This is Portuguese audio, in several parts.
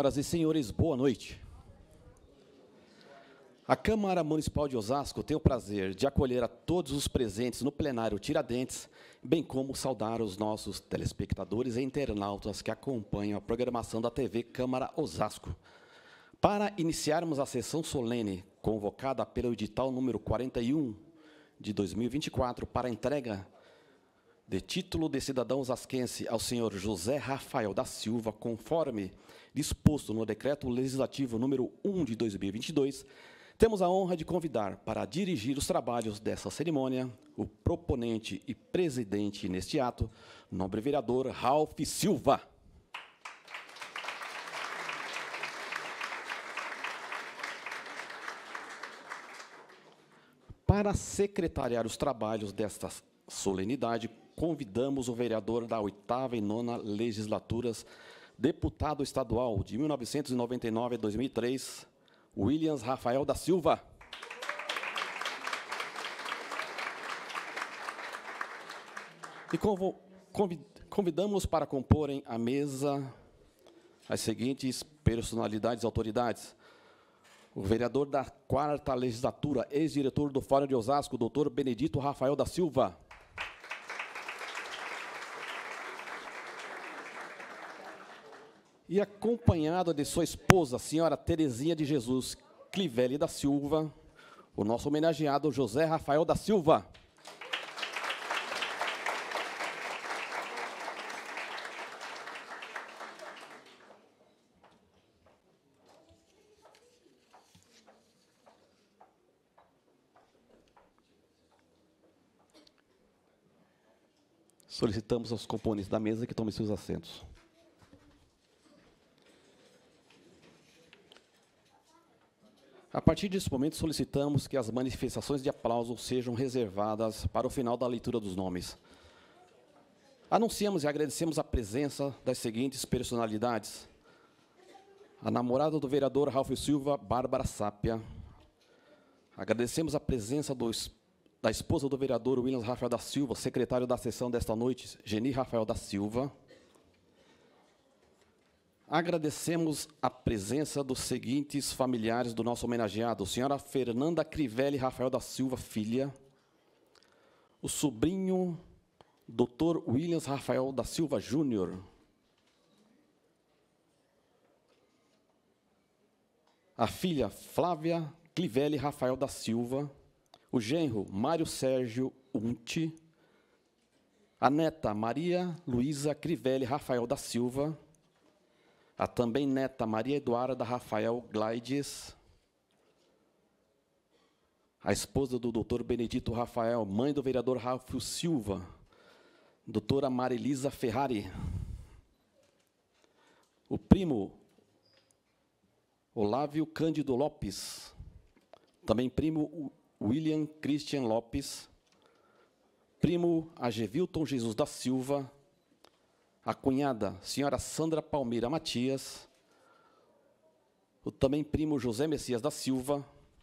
Senhoras e senhores, boa noite. A Câmara Municipal de Osasco tem o prazer de acolher a todos os presentes no plenário Tiradentes, bem como saudar os nossos telespectadores e internautas que acompanham a programação da TV Câmara Osasco. Para iniciarmos a sessão solene, convocada pelo edital número 41 de 2024, para a entrega de título de cidadão osasquense ao senhor José Rafael da Silva, conforme disposto no Decreto Legislativo número 1 de 2022, temos a honra de convidar para dirigir os trabalhos dessa cerimônia o proponente e presidente neste ato, nobre vereador Ralph Silva. Para secretariar os trabalhos desta solenidade, convidamos o vereador da 8ª e 9ª legislaturas, deputado estadual de 1999 a 2003, Williams Rafael da Silva. E convidamos para comporem a mesa as seguintes personalidades e autoridades. O vereador da 4ª legislatura, ex-diretor do Fórum de Osasco, doutor Benedito Rafael da Silva. E acompanhado de sua esposa, a senhora Terezinha de Jesus Clivelli da Silva, o nosso homenageado José Rafael da Silva. Solicitamos aos componentes da mesa que tomem seus assentos. A partir desse momento, solicitamos que as manifestações de aplauso sejam reservadas para o final da leitura dos nomes. Anunciamos e agradecemos a presença das seguintes personalidades. A namorada do vereador Ralph Silva, Bárbara Sápia. Agradecemos a presença da esposa do vereador Williams Rafael da Silva, secretário da sessão desta noite, Geni Rafael da Silva. Agradecemos a presença dos seguintes familiares do nosso homenageado, senhora Fernanda Crivelli Rafael da Silva, filha, o sobrinho, doutor Williams Rafael da Silva Júnior, a filha Flávia Crivelli Rafael da Silva, o genro Mário Sérgio Unti, a neta Maria Luísa Crivelli Rafael da Silva, a também neta Maria Eduarda Rafael Glaides, a esposa do doutor Benedito Rafael, mãe do vereador Ralph Silva, doutora Marilisa Ferrari, o primo Olávio Cândido Lopes, também primo William Christian Lopes, primo Agevilton Jesus da Silva, a cunhada, senhora Sandra Palmeira Matias, o também primo José Messias da Silva,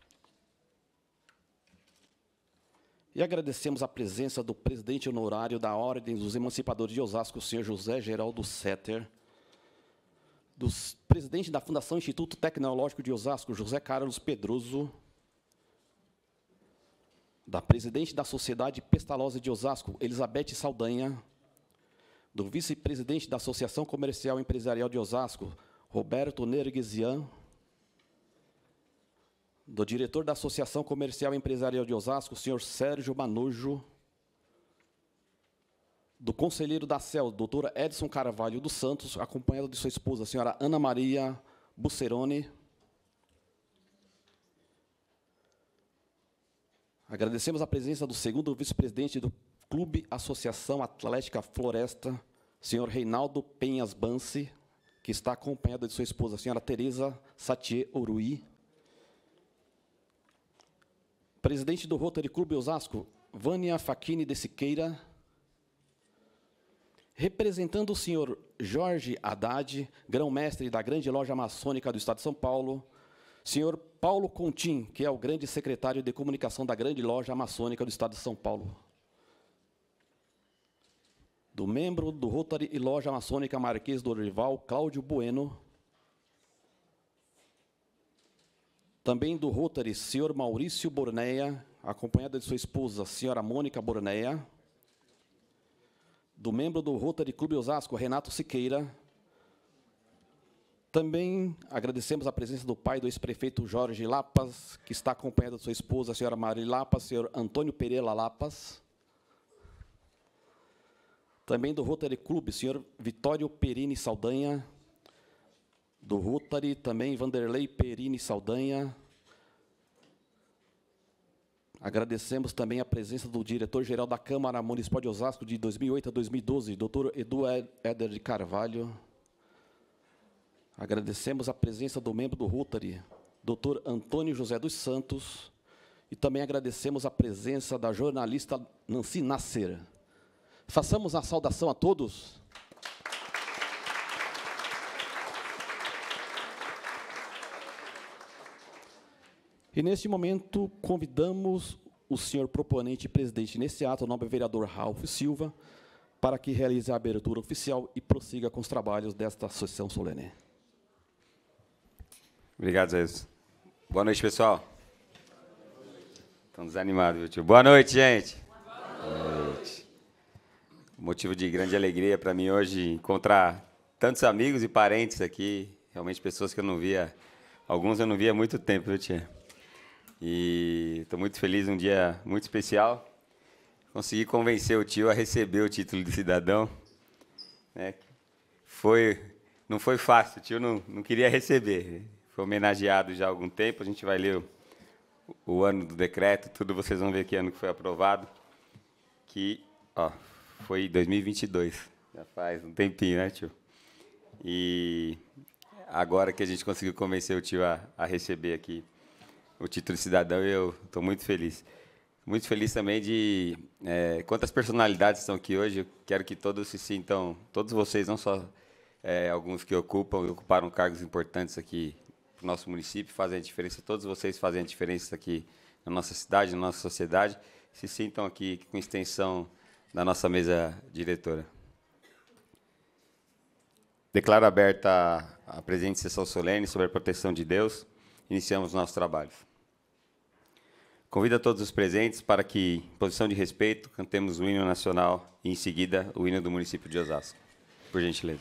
e agradecemos a presença do presidente honorário da Ordem dos Emancipadores de Osasco, o senhor José Geraldo Setter, do presidente da Fundação Instituto Tecnológico de Osasco, José Carlos Pedroso, da presidente da Sociedade Pestalosa de Osasco, Elizabeth Saldanha, do vice-presidente da Associação Comercial e Empresarial de Osasco, Roberto Nerguesian, do diretor da Associação Comercial e Empresarial de Osasco, senhor Sérgio Manujo, do conselheiro da CEL, doutor Edson Carvalho dos Santos, acompanhado de sua esposa, a senhora Ana Maria Buceroni. Agradecemos a presença do segundo vice-presidente do Clube Associação Atlética Floresta, senhor Reinaldo Penhas Bansi, que está acompanhado de sua esposa, a senhora Tereza Satier Orui. Presidente do Rotary Clube Osasco, Vânia Facchini de Siqueira. Representando o senhor Jorge Haddad, grão-mestre da Grande Loja Maçônica do Estado de São Paulo, senhor Paulo Contim, que é o grande secretário de comunicação da Grande Loja Maçônica do Estado de São Paulo. Do membro do Rotary e Loja Maçônica Marquês do Orival, Cláudio Bueno. Também do Rotary, senhor Maurício Borneia, acompanhado de sua esposa, senhora Mônica Borneia. Do membro do Rotary Clube Osasco, Renato Siqueira. Também agradecemos a presença do pai do ex-prefeito Jorge Lapas, que está acompanhado de sua esposa, a senhora Mari Lapas, senhor Antônio Pereira Lapas. Também do Rotary Clube, senhor Vitório Perini Saldanha. Do Rotary, também Vanderlei Perini Saldanha. Agradecemos também a presença do diretor-geral da Câmara Municipal de Osasco de 2008 a 2012, doutor Edu Éder de Carvalho. Agradecemos a presença do membro do Rotary, doutor Antônio José dos Santos. E também agradecemos a presença da jornalista Nancy Nasser. Façamos a saudação a todos. E, neste momento, convidamos o senhor proponente e presidente nesse ato, o nobre vereador Ralph Silva, para que realize a abertura oficial e prossiga com os trabalhos desta sessão solene. Obrigado, Zé. Boa noite, pessoal. Estão desanimados, viu, tio? Boa noite, gente. Boa noite. Motivo de grande alegria para mim hoje encontrar tantos amigos e parentes aqui, realmente pessoas que eu não via, alguns eu não via há muito tempo, viu, tia? E estou muito feliz, um dia muito especial. Consegui convencer o tio a receber o título de cidadão. Né? Não foi fácil, o tio não queria receber. Foi homenageado já há algum tempo, a gente vai ler o ano do decreto, tudo vocês vão ver que ano que foi aprovado, que foi 2022, já faz um tempinho, né, tio? E agora que a gente conseguiu convencer o tio a receber aqui o título de cidadão, eu estou muito feliz. Muito feliz também de quantas personalidades estão aqui hoje. Eu quero que todos se sintam, todos vocês, não só alguns que ocuparam cargos importantes aqui no nosso município, fazem a diferença, todos vocês fazem a diferença aqui na nossa cidade, na nossa sociedade, se sintam aqui com extensão da nossa mesa diretora. Declaro aberta a presente sessão solene sobre a proteção de Deus. Iniciamos nossos trabalhos. Convido a todos os presentes para que, em posição de respeito, cantemos o hino nacional e, em seguida, o hino do município de Osasco. Por gentileza.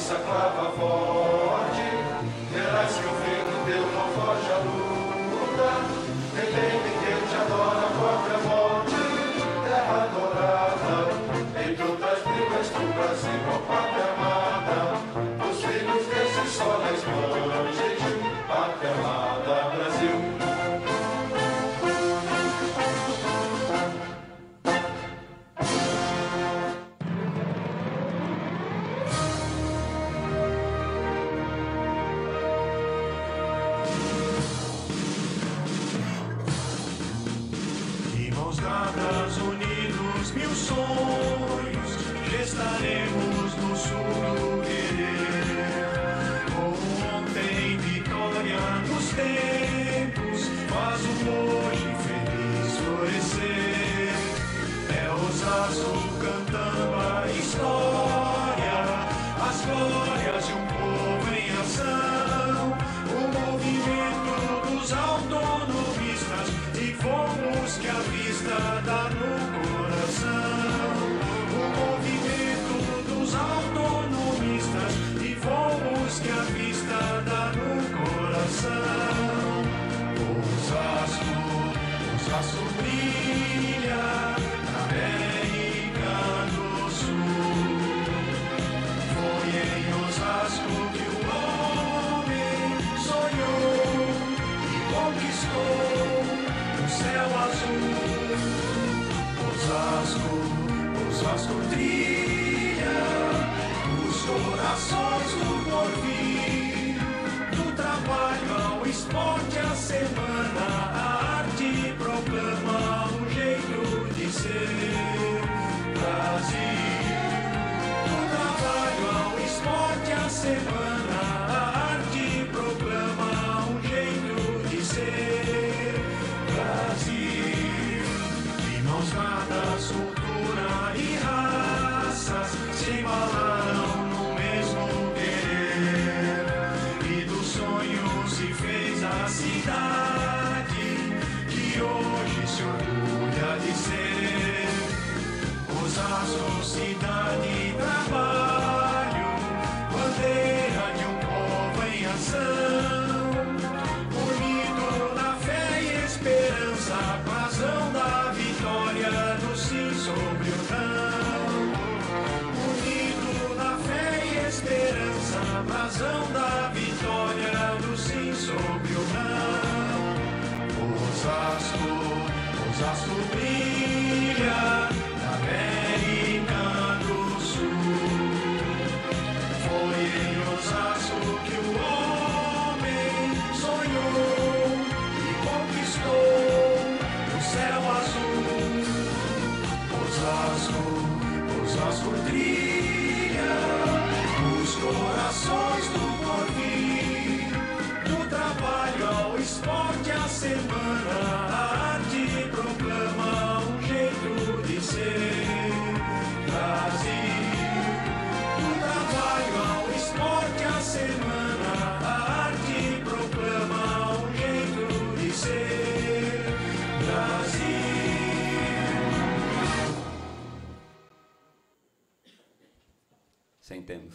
Sentemos.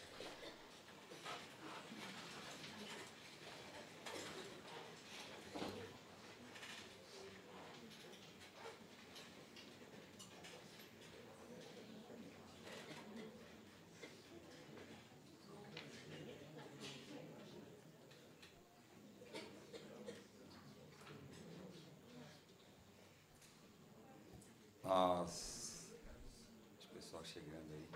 Nossa, o pessoal chegando aí.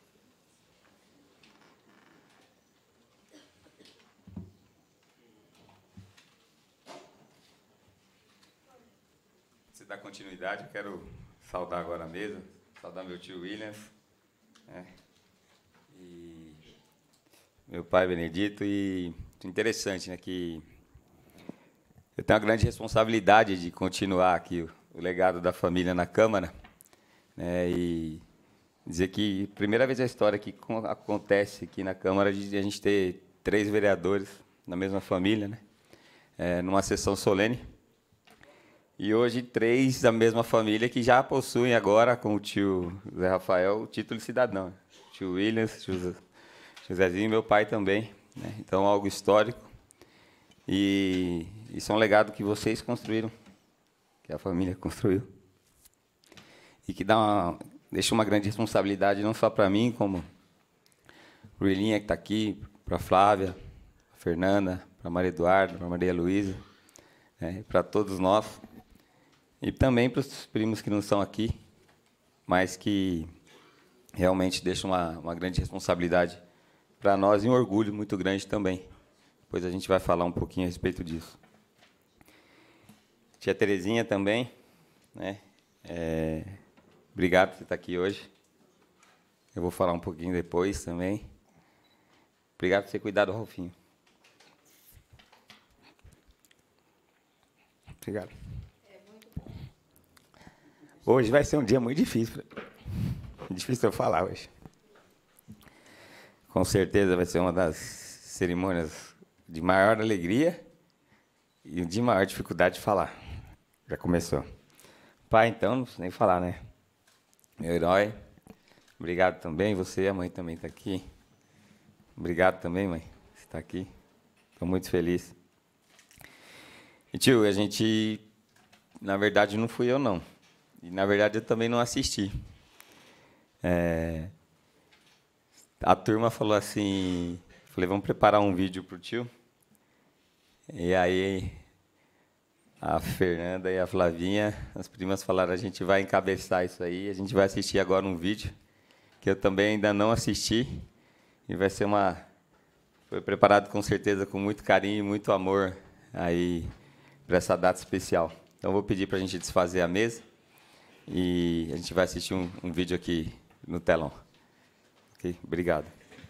Antes de dar continuidade, eu quero saudar agora a mesa, saudar meu tio Williams, né? E meu pai Benedito, e interessante, né, que eu tenho a grande responsabilidade de continuar aqui o legado da família na Câmara, né, e dizer que primeira vez na história que acontece aqui na Câmara de a gente ter 3 vereadores na mesma família, né, numa sessão solene, e hoje 3 da mesma família que já possuem agora, com o tio Zé Rafael, o título de cidadão. Tio Williams, tio Zezinho e meu pai também, né? Então, algo histórico. E isso é um legado que vocês construíram, que a família construiu. E que deixa uma grande responsabilidade não só para mim, como para o Ilinha, que está aqui, para a Flávia, a Fernanda, para a Maria Eduarda, para a Maria Luísa, né? Para todos nós. E também para os primos que não estão aqui, mas que realmente deixam uma grande responsabilidade para nós e um orgulho muito grande também. Depois a gente vai falar um pouquinho a respeito disso. Tia Terezinha também, né? Obrigado por você estar aqui hoje. Eu vou falar um pouquinho depois também. Obrigado por você cuidar do Ralfinho. Obrigado. Hoje vai ser um dia muito difícil. Difícil eu falar hoje. Com certeza vai ser uma das cerimônias de maior alegria e de maior dificuldade de falar. Já começou. Pai, então, não preciso nem falar, né? Meu herói. Obrigado também. Você, a mãe também está aqui. Obrigado também, mãe. Você está aqui. Estou muito feliz. E, tio, a gente... Na verdade, não fui eu, não. E, na verdade, eu também não assisti. A turma falou assim... Falei, vamos preparar um vídeo para o tio. E aí, a Fernanda e a Flavinha, as primas falaram, a gente vai encabeçar isso aí, a gente vai assistir agora um vídeo, que eu também ainda não assisti. E vai ser foi preparado com certeza com muito carinho e muito amor aí para essa data especial. Então, vou pedir para a gente desfazer a mesa e a gente vai assistir um vídeo aqui no telão. Ok? Obrigado.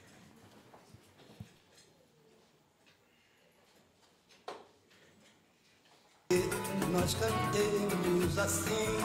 Nós cantemos assim.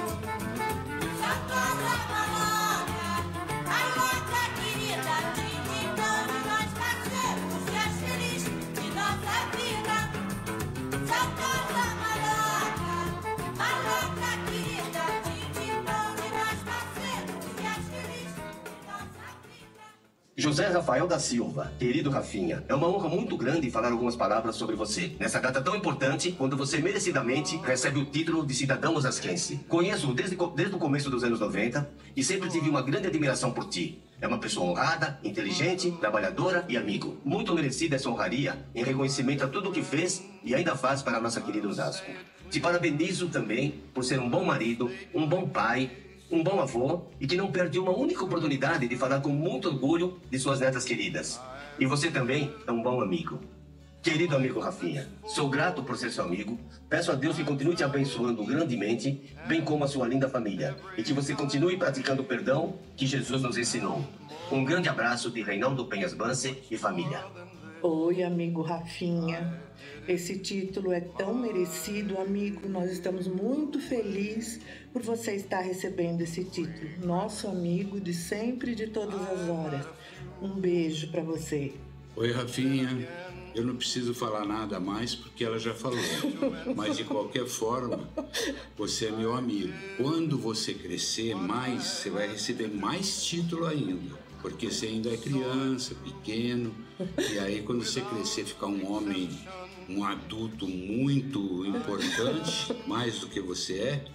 José Rafael da Silva, querido Rafinha, é uma honra muito grande falar algumas palavras sobre você. Nessa data tão importante, quando você merecidamente recebe o título de cidadão osasquense. Conheço desde o começo dos anos 90 e sempre tive uma grande admiração por ti. É uma pessoa honrada, inteligente, trabalhadora e amigo. Muito merecida essa honraria em reconhecimento a tudo o que fez e ainda faz para a nossa querida Osasco. Te parabenizo também por ser um bom marido, um bom pai, um bom avô e que não perde uma única oportunidade de falar com muito orgulho de suas netas queridas. E você também é um bom amigo. Querido amigo Rafinha, sou grato por ser seu amigo, peço a Deus que continue te abençoando grandemente, bem como a sua linda família, e que você continue praticando o perdão que Jesus nos ensinou. Um grande abraço de Reinaldo Penhas Bance e família. Oi, amigo Rafinha. Esse título é tão merecido, amigo. Nós estamos muito felizes por você estar recebendo esse título. Nosso amigo de sempre e de todas as horas. Um beijo para você. Oi, Rafinha. Eu não preciso falar nada mais porque ela já falou. Mas, de qualquer forma, você é meu amigo. Quando você crescer mais, você vai receber mais título ainda. Porque você ainda é criança, pequeno. E aí, quando você crescer, ficar um homem, um adulto muito importante, mais do que você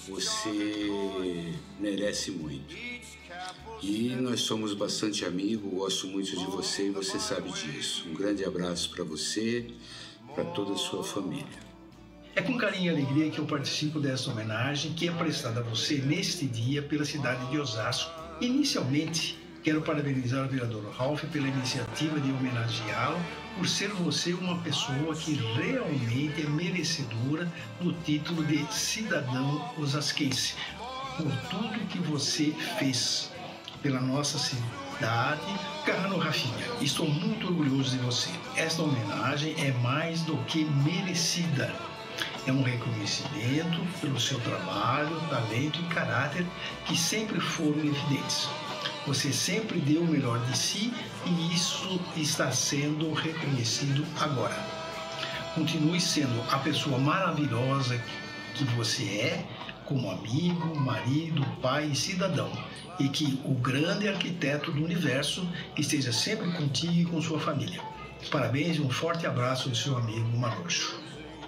merece muito. E nós somos bastante amigos, gosto muito de você e você sabe disso. Um grande abraço para você, para toda a sua família. É com carinho e alegria que eu participo desta homenagem que é prestada a você neste dia pela cidade de Osasco. Inicialmente, quero parabenizar o vereador Ralf pela iniciativa de homenageá-lo por ser você uma pessoa que realmente é merecedora do título de cidadão osasquense, por tudo que você fez pela nossa cidade. Caro Rafinha, estou muito orgulhoso de você. Esta homenagem é mais do que merecida. É um reconhecimento pelo seu trabalho, talento e caráter que sempre foram evidentes. Você sempre deu o melhor de si e isso está sendo reconhecido agora. Continue sendo a pessoa maravilhosa que você é, como amigo, marido, pai e cidadão, e que o grande arquiteto do universo esteja sempre contigo e com sua família. Parabéns e um forte abraço do seu amigo Marocho.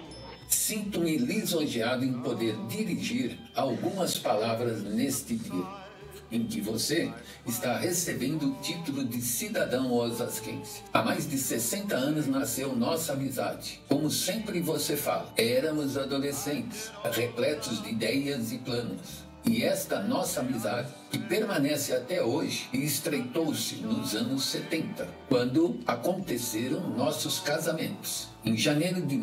Sinto-me lisonjeado em poder dirigir algumas palavras neste dia, em que você está recebendo o título de cidadão osasquense. Há mais de 60 anos nasceu nossa amizade. Como sempre você fala, éramos adolescentes, repletos de ideias e planos. E esta nossa amizade, que permanece até hoje, estreitou-se nos anos 70, quando aconteceram nossos casamentos. Em janeiro de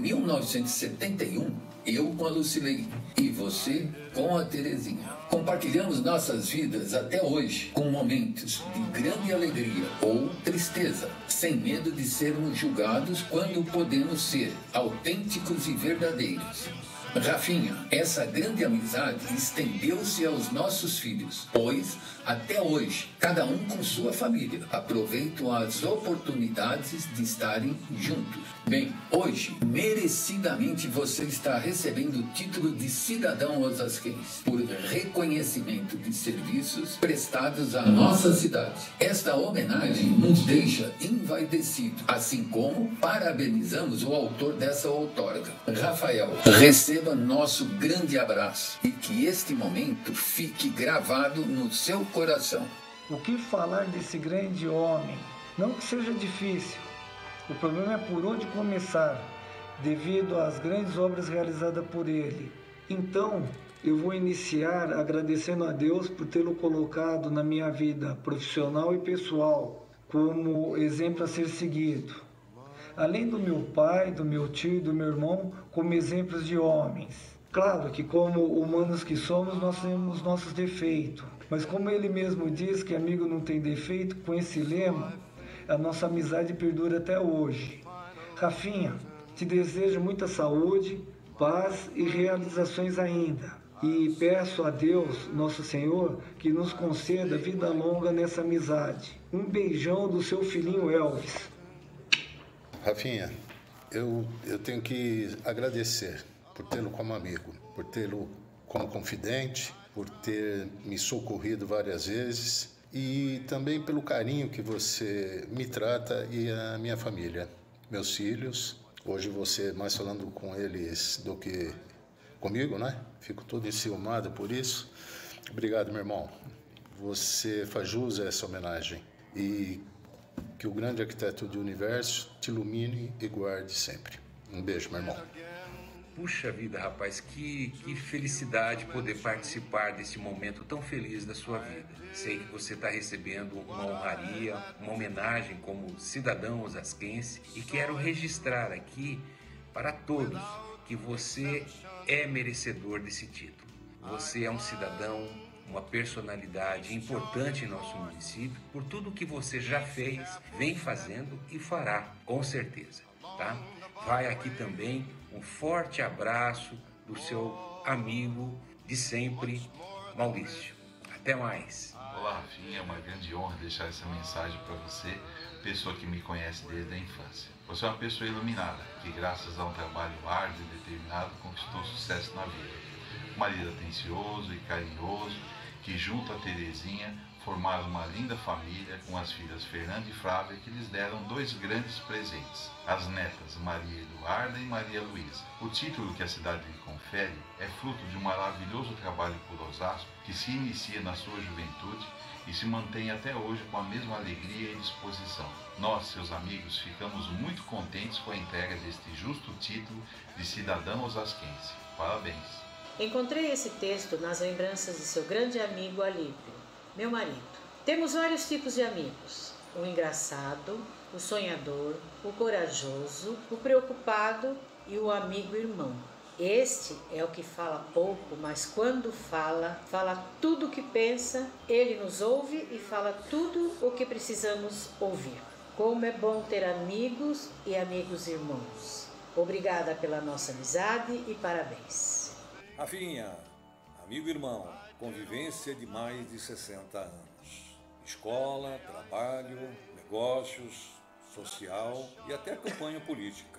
1971, eu com a Lucilei e você com a Terezinha. Compartilhamos nossas vidas até hoje com momentos de grande alegria ou tristeza, sem medo de sermos julgados quando podemos ser autênticos e verdadeiros. Rafinha, essa grande amizade estendeu-se aos nossos filhos, pois, até hoje, cada um com sua família, aproveitam as oportunidades de estarem juntos. Bem, hoje, merecidamente você está recebendo o título de cidadão osasquense, por reconhecimento de serviços prestados à nossa cidade. Esta homenagem nos deixa envaidecidos, assim como parabenizamos o autor dessa outorga. Rafael, receba nosso grande abraço e que este momento fique gravado no seu coração. O que falar desse grande homem? Não que seja difícil. O problema é por onde começar, devido às grandes obras realizadas por ele. Então, eu vou iniciar agradecendo a Deus por tê-lo colocado na minha vida profissional e pessoal como exemplo a ser seguido. Além do meu pai, do meu tio e do meu irmão, como exemplos de homens. Claro que como humanos que somos, nós temos nossos defeitos. Mas como ele mesmo diz que amigo não tem defeito, com esse lema, a nossa amizade perdura até hoje. Rafinha, te desejo muita saúde, paz e realizações ainda. E peço a Deus, nosso Senhor, que nos conceda vida longa nessa amizade. Um beijão do seu filhinho Elvis. Rafinha, eu tenho que agradecer por tê-lo como amigo, por tê-lo como confidente, por ter me socorrido várias vezes e também pelo carinho que você me trata e a minha família, meus filhos. Hoje você mais falando com eles do que comigo, né? Fico todo enciumado por isso. Obrigado, meu irmão. Você faz jus a essa homenagem e que o grande arquiteto do universo te ilumine e guarde sempre. Um beijo, meu irmão. Puxa vida, rapaz, que felicidade poder participar desse momento tão feliz da sua vida. Sei que você está recebendo uma honraria, uma homenagem como cidadão osasquense e quero registrar aqui para todos que você é merecedor desse título. Você é um cidadão, uma personalidade importante em nosso município por tudo que você já fez, vem fazendo e fará, com certeza, tá? Vai aqui também um forte abraço do seu amigo de sempre, Maurício. Até mais. Olá, Rafinha, é uma grande honra deixar essa mensagem para você, pessoa que me conhece desde a infância. Você é uma pessoa iluminada, que graças a um trabalho árduo e determinado conquistou sucesso na vida. Um marido atencioso e carinhoso, que junto a Terezinha formaram uma linda família com as filhas Fernanda e Flávia, que lhes deram dois grandes presentes, as netas Maria Eduarda e Maria Luísa. O título que a cidade lhe confere é fruto de um maravilhoso trabalho por Osasco, que se inicia na sua juventude e se mantém até hoje com a mesma alegria e disposição. Nós, seus amigos, ficamos muito contentes com a entrega deste justo título de cidadão osasquense. Parabéns! Encontrei esse texto nas lembranças de seu grande amigo Alípio, meu marido. Temos vários tipos de amigos: o engraçado, o sonhador, o corajoso, o preocupado e o amigo irmão. Este é o que fala pouco, mas quando fala, fala tudo o que pensa, ele nos ouve e fala tudo o que precisamos ouvir. Como é bom ter amigos e amigos irmãos. Obrigada pela nossa amizade e parabéns. Rafinha, amigo irmão, convivência de mais de 60 anos. Escola, trabalho, negócios, social e até campanha política.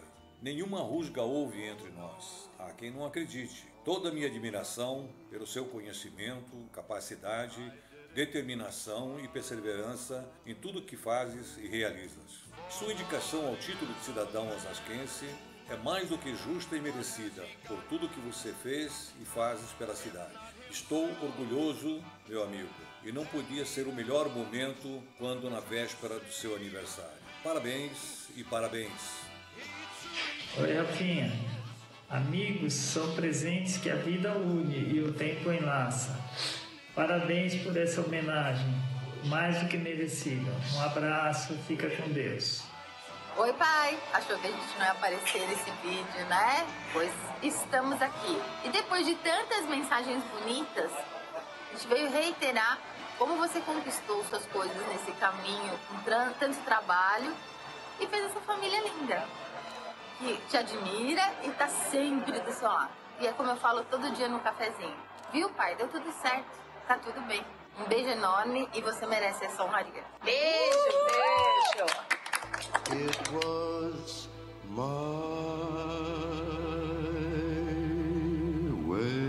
Nenhuma rusga houve entre nós. Há quem não acredite. Toda a minha admiração pelo seu conhecimento, capacidade, determinação e perseverança em tudo que fazes e realizas. Sua indicação ao título de cidadão osasquense é mais do que justa e merecida por tudo que você fez e fazes pela cidade. Estou orgulhoso, meu amigo, e não podia ser o melhor momento quando na véspera do seu aniversário. Parabéns e parabéns. Oi, Rafinha. Amigos são presentes que a vida une e o tempo enlaça. Parabéns por essa homenagem, mais do que merecida. Um abraço, fica com Deus. Oi, pai. Achou que a gente não ia aparecer nesse vídeo, né? Pois estamos aqui. E depois de tantas mensagens bonitas, a gente veio reiterar como você conquistou suas coisas nesse caminho, com tanto trabalho, e fez essa família linda, que te admira e tá sempre do seu lado. E é como eu falo todo dia no cafezinho. Viu, pai? Deu tudo certo. Tá tudo bem. Um beijo enorme e você merece essa honraria. Beijo, beijo. It was my way.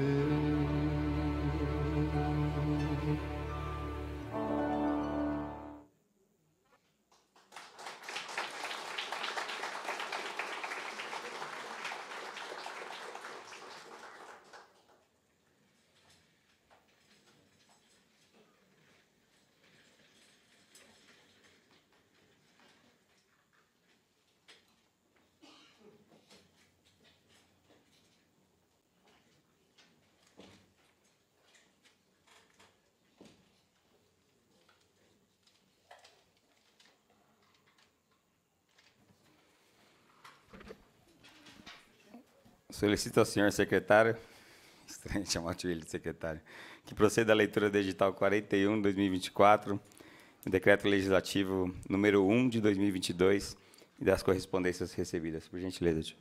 Solicito ao senhor secretário, estranho chamar ele de secretário, que proceda a leitura do edital 41/2024, o decreto legislativo número 1 de 2022 e das correspondências recebidas. Por gentileza, tio.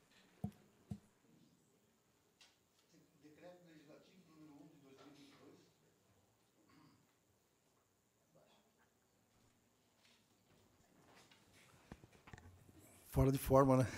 Fora de forma, né?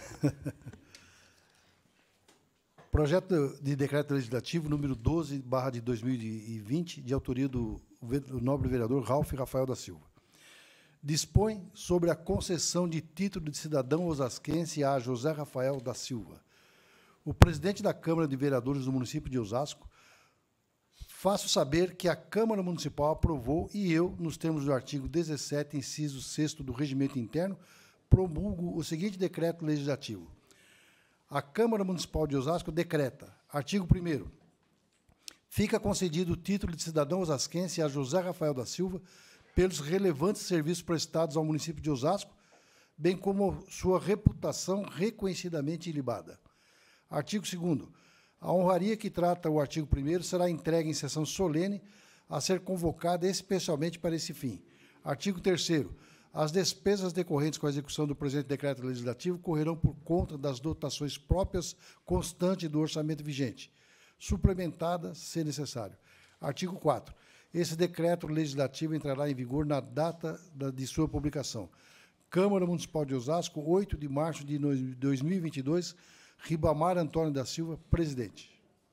Projeto de decreto legislativo número 12/2020, de autoria do nobre vereador Ralph Rafael da Silva. Dispõe sobre a concessão de título de cidadão osasquense a José Rafael da Silva. O presidente da Câmara de Vereadores do município de Osasco, faço saber que a Câmara Municipal aprovou e eu, nos termos do artigo 17, inciso 6º do Regimento Interno, promulgo o seguinte decreto legislativo. A Câmara Municipal de Osasco decreta, artigo 1º, fica concedido o título de cidadão osasquense a José Rafael da Silva pelos relevantes serviços prestados ao município de Osasco, bem como sua reputação reconhecidamente ilibada. Artigo 2º, a honraria que trata o artigo 1º será entregue em sessão solene a ser convocada especialmente para esse fim. Artigo 3º, as despesas decorrentes com a execução do presente decreto legislativo correrão por conta das dotações próprias constantes do orçamento vigente, suplementada, se necessário. Artigo 4º. Esse decreto legislativo entrará em vigor na data de sua publicação. Câmara Municipal de Osasco, 8 de março de 2022, Ribamar Antônio da Silva, presidente.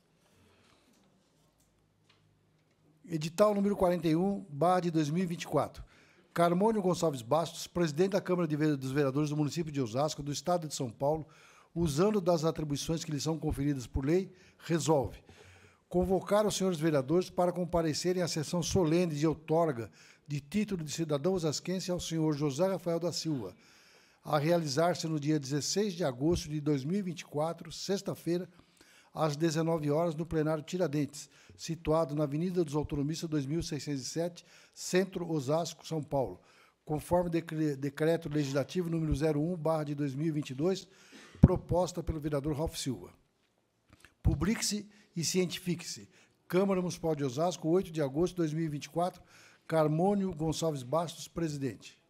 Edital número 41/2024. Carmônio Gonçalves Bastos, presidente da Câmara dos Vereadores do município de Osasco, do Estado de São Paulo, usando das atribuições que lhe são conferidas por lei, resolve convocar os senhores vereadores para comparecerem à sessão solene de outorga de título de cidadão osasquense ao senhor José Rafael da Silva, a realizar-se no dia 16 de agosto de 2024, sexta-feira, às 19 horas, no plenário Tiradentes, situado na Avenida dos Autonomistas 2607, Centro Osasco, São Paulo, conforme decreto legislativo número 01/2022, proposta pelo vereador Ralph Silva. Publique-se e cientifique-se. Câmara Municipal de Osasco, 8 de agosto de 2024, Carmônio Gonçalves Bastos, presidente.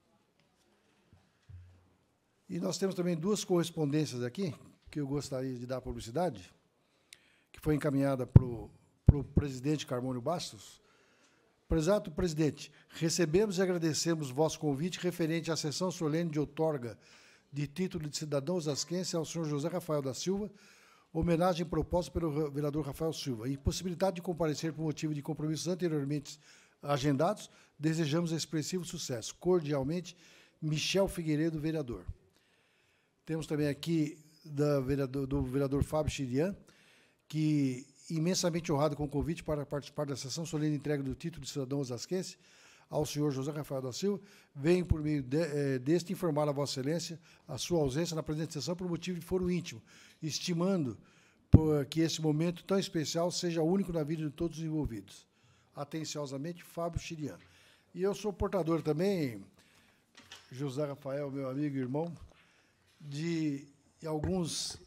E nós temos também duas correspondências aqui, que eu gostaria de dar publicidade, que foi encaminhada para o presidente Carmônio Bastos. Prezado presidente, recebemos e agradecemos vosso convite referente à sessão solene de outorga de título de cidadão osasquense ao senhor José Rafael da Silva, homenagem proposta pelo vereador Rafael Silva. E possibilidade de comparecer por motivo de compromissos anteriormente agendados, desejamos expressivo sucesso. Cordialmente, Michel Figueiredo, vereador. Temos também aqui do vereador Fábio Chirian, que, imensamente honrado com o convite para participar da sessão solene entrega do título de cidadão osasquense ao senhor José Rafael da Silva, venho, por meio deste, informar a Vossa Excelência a sua ausência na presente sessão por motivo de foro íntimo, estimando que esse momento tão especial seja único na vida de todos os envolvidos. Atenciosamente, Fábio Chirian. E eu sou portador também, José Rafael, meu amigo e irmão, de algumas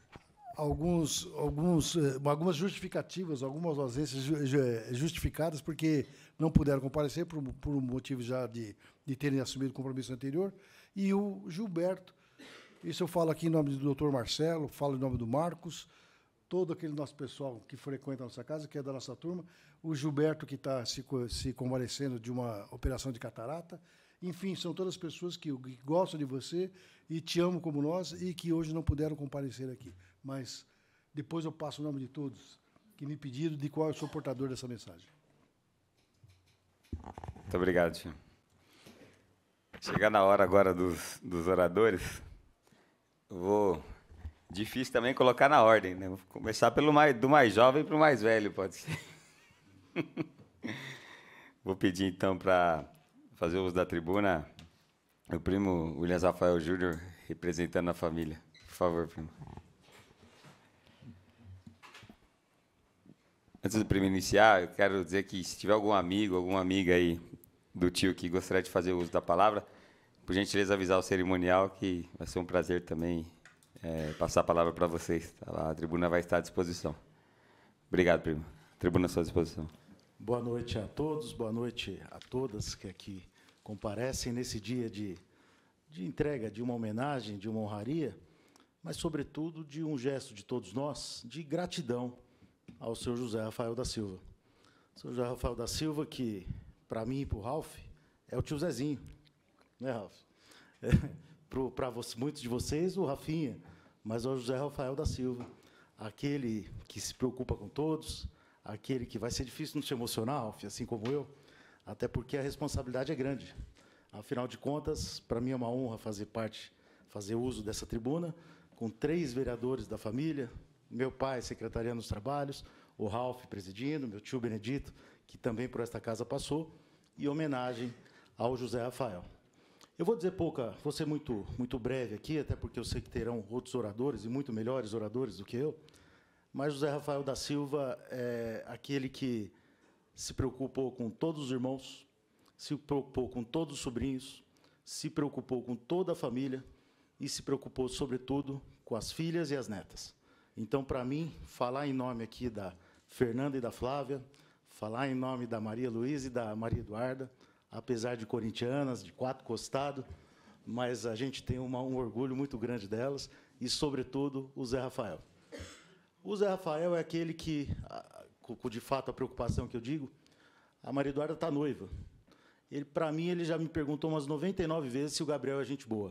justificativas, algumas ausências justificadas, porque não puderam comparecer por um motivo já de terem assumido o compromisso anterior, e o Gilberto, isso eu falo aqui em nome do doutor Marcelo, falo em nome do Marcos, todo aquele nosso pessoal que frequenta a nossa casa, que é da nossa turma, o Gilberto, que está se convalescendo de uma operação de catarata. Enfim, são todas pessoas que gostam de você e te amam como nós e que hoje não puderam comparecer aqui. Mas depois eu passo o nome de todos que me pediram, de qual eu sou portador dessa mensagem. Muito obrigado, tio. Chegar na hora agora dos oradores, eu vou... Difícil também colocar na ordem, né? Vou começar do mais jovem para o mais velho, pode ser. Vou pedir, então, para fazer uso da tribuna, o primo William Rafael Júnior, representando a família. Por favor, primo. Antes do primo iniciar, eu quero dizer que se tiver algum amigo, alguma amiga aí do tio que gostaria de fazer uso da palavra, por gentileza avisar o cerimonial, que vai ser um prazer também passar a palavra para vocês. A tribuna vai estar à disposição. Obrigado, primo. A tribuna à sua disposição. Boa noite a todos, boa noite a todas que aqui comparecem nesse dia de entrega de uma homenagem, de uma honraria, mas, sobretudo, de um gesto de todos nós, de gratidão ao senhor José Rafael da Silva. O senhor José Rafael da Silva, que, para mim e para o Ralf, é o tio Zezinho, né, Ralf? Para muitos de vocês, o Rafinha, mas é o José Rafael da Silva, aquele que se preocupa com todos, aquele que vai ser difícil não se emocionar, Ralf, assim como eu, até porque a responsabilidade é grande. Afinal de contas, para mim é uma honra fazer uso dessa tribuna, com 3 vereadores da família, meu pai secretariando os trabalhos, o Ralf presidindo, meu tio Benedito, que também por esta casa passou, e homenagem ao José Rafael. Eu vou dizer vou ser muito breve aqui, até porque eu sei que terão outros oradores, e muito melhores oradores do que eu, mas José Rafael da Silva é aquele que se preocupou com todos os irmãos, se preocupou com todos os sobrinhos, se preocupou com toda a família e se preocupou, sobretudo, com as filhas e as netas. Então, para mim, falar em nome aqui da Fernanda e da Flávia, falar em nome da Maria Luísa e da Maria Eduarda, apesar de corintianas, de 4 costados, mas a gente tem um orgulho muito grande delas e, sobretudo, o Zé Rafael. O Zé Rafael é aquele que, de fato, a preocupação que eu digo, a Maria Eduarda está noiva. Para mim, ele já me perguntou umas 99 vezes se o Gabriel é gente boa.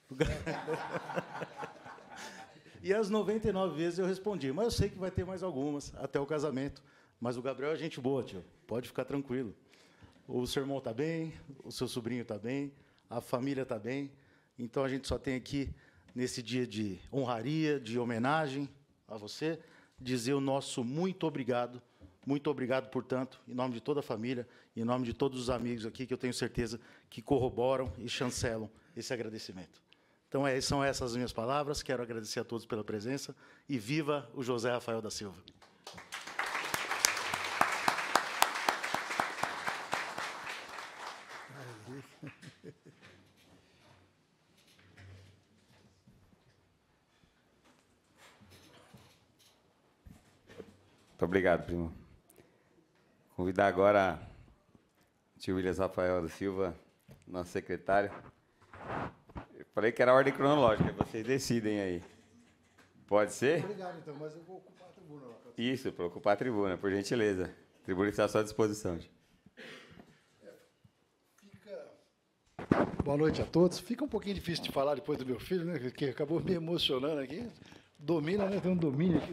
E as 99 vezes eu respondi, mas eu sei que vai ter mais algumas até o casamento. Mas o Gabriel é gente boa, tio. Pode ficar tranquilo. O seu irmão está bem, o seu sobrinho está bem, a família está bem. Então, a gente só tem aqui, nesse dia de honraria, de homenagem a você, dizer o nosso muito obrigado, portanto, em nome de toda a família, em nome de todos os amigos aqui, que eu tenho certeza que corroboram e chancelam esse agradecimento. Então, são essas as minhas palavras. Quero agradecer a todos pela presença e viva o José Rafael da Silva. Muito obrigado, primo. Convidar agora o tio William Rafael da Silva, nosso secretário. Eu falei que era a ordem cronológica, vocês decidem aí. Pode ser? Obrigado, então, mas eu vou ocupar a tribuna lá. Isso, para ocupar a tribuna, por gentileza. A tribuna está à sua disposição. Fica... Boa noite a todos. Fica um pouquinho difícil de falar depois do meu filho, né, que acabou me emocionando aqui. Domina, né, tem um domínio aqui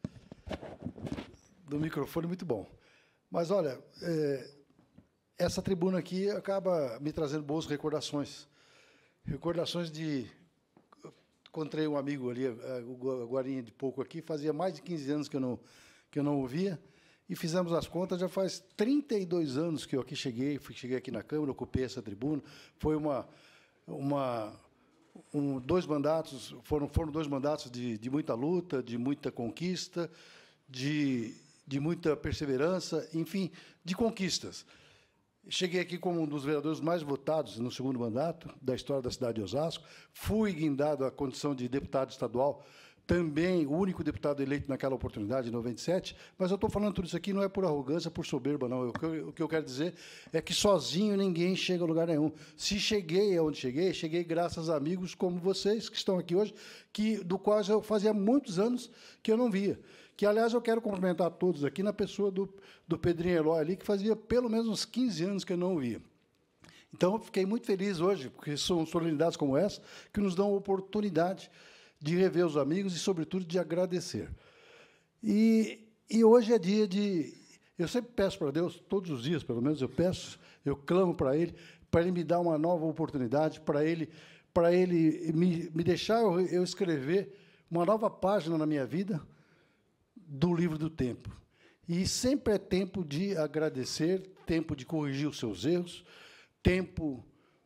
do microfone muito bom. Mas, olha, essa tribuna aqui acaba me trazendo boas recordações. Recordações de... Encontrei um amigo ali, agorinha de pouco aqui, fazia mais de 15 anos que eu não o via, e fizemos as contas, já faz 32 anos que eu aqui cheguei aqui na Câmara, ocupei essa tribuna. Foi dois mandatos, foram 2 mandatos de muita luta, de muita conquista, de muita perseverança, enfim, de conquistas. Cheguei aqui como um dos vereadores mais votados no 2º mandato da história da cidade de Osasco. Fui guindado à condição de deputado estadual, também o único deputado eleito naquela oportunidade, em 97. Mas eu estou falando tudo isso aqui não é por arrogância, por soberba, não. O que eu quero dizer é que sozinho ninguém chega a lugar nenhum. Se cheguei aonde cheguei graças a amigos como vocês, que estão aqui hoje, do quais eu fazia muitos anos que eu não via. Que, aliás, eu quero cumprimentar todos aqui na pessoa do Pedrinho Eloy ali, que fazia pelo menos uns 15 anos que eu não o via. Então, eu fiquei muito feliz hoje, porque são solenidades como essa que nos dão a oportunidade de rever os amigos e, sobretudo, de agradecer. E hoje é dia de... Eu sempre peço para Deus, todos os dias, pelo menos, eu clamo para Ele me dar uma nova oportunidade, para Ele me deixar eu escrever uma nova página na minha vida, do livro do tempo. E sempre é tempo de agradecer, tempo de corrigir os seus erros, tempo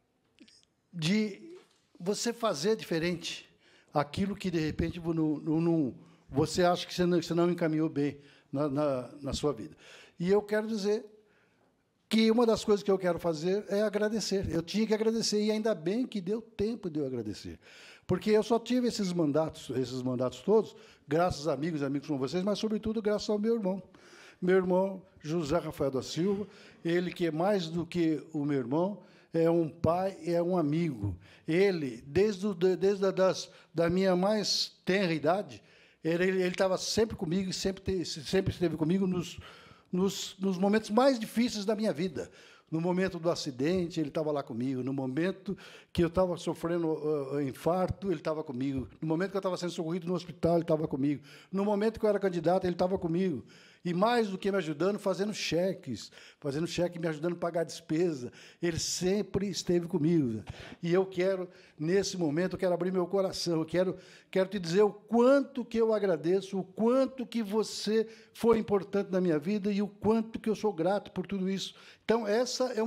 de você fazer diferente aquilo que, de repente, você acha que você não encaminhou bem na sua vida. E eu quero dizer que uma das coisas que eu quero fazer é agradecer. Eu tinha que agradecer, e ainda bem que deu tempo de eu agradecer. Porque eu só tive esses mandatos todos, graças a amigos como vocês, mas, sobretudo, graças ao meu irmão José Rafael da Silva, ele que é mais do que o meu irmão, é um pai, é um amigo. Ele, desde da minha mais tenra idade, ele estava sempre comigo, sempre esteve comigo nos momentos mais difíceis da minha vida. No momento do acidente, ele estava lá comigo. No momento que eu estava sofrendo infarto, ele estava comigo. No momento que eu estava sendo socorrido no hospital, ele estava comigo. No momento que eu era candidato, ele estava comigo. E, mais do que me ajudando, fazendo cheque, me ajudando a pagar a despesa. Ele sempre esteve comigo. E eu quero, nesse momento, eu quero abrir meu coração. Eu quero te dizer o quanto que eu agradeço, o quanto que você foi importante na minha vida e o quanto que eu sou grato por tudo isso. Então, essa é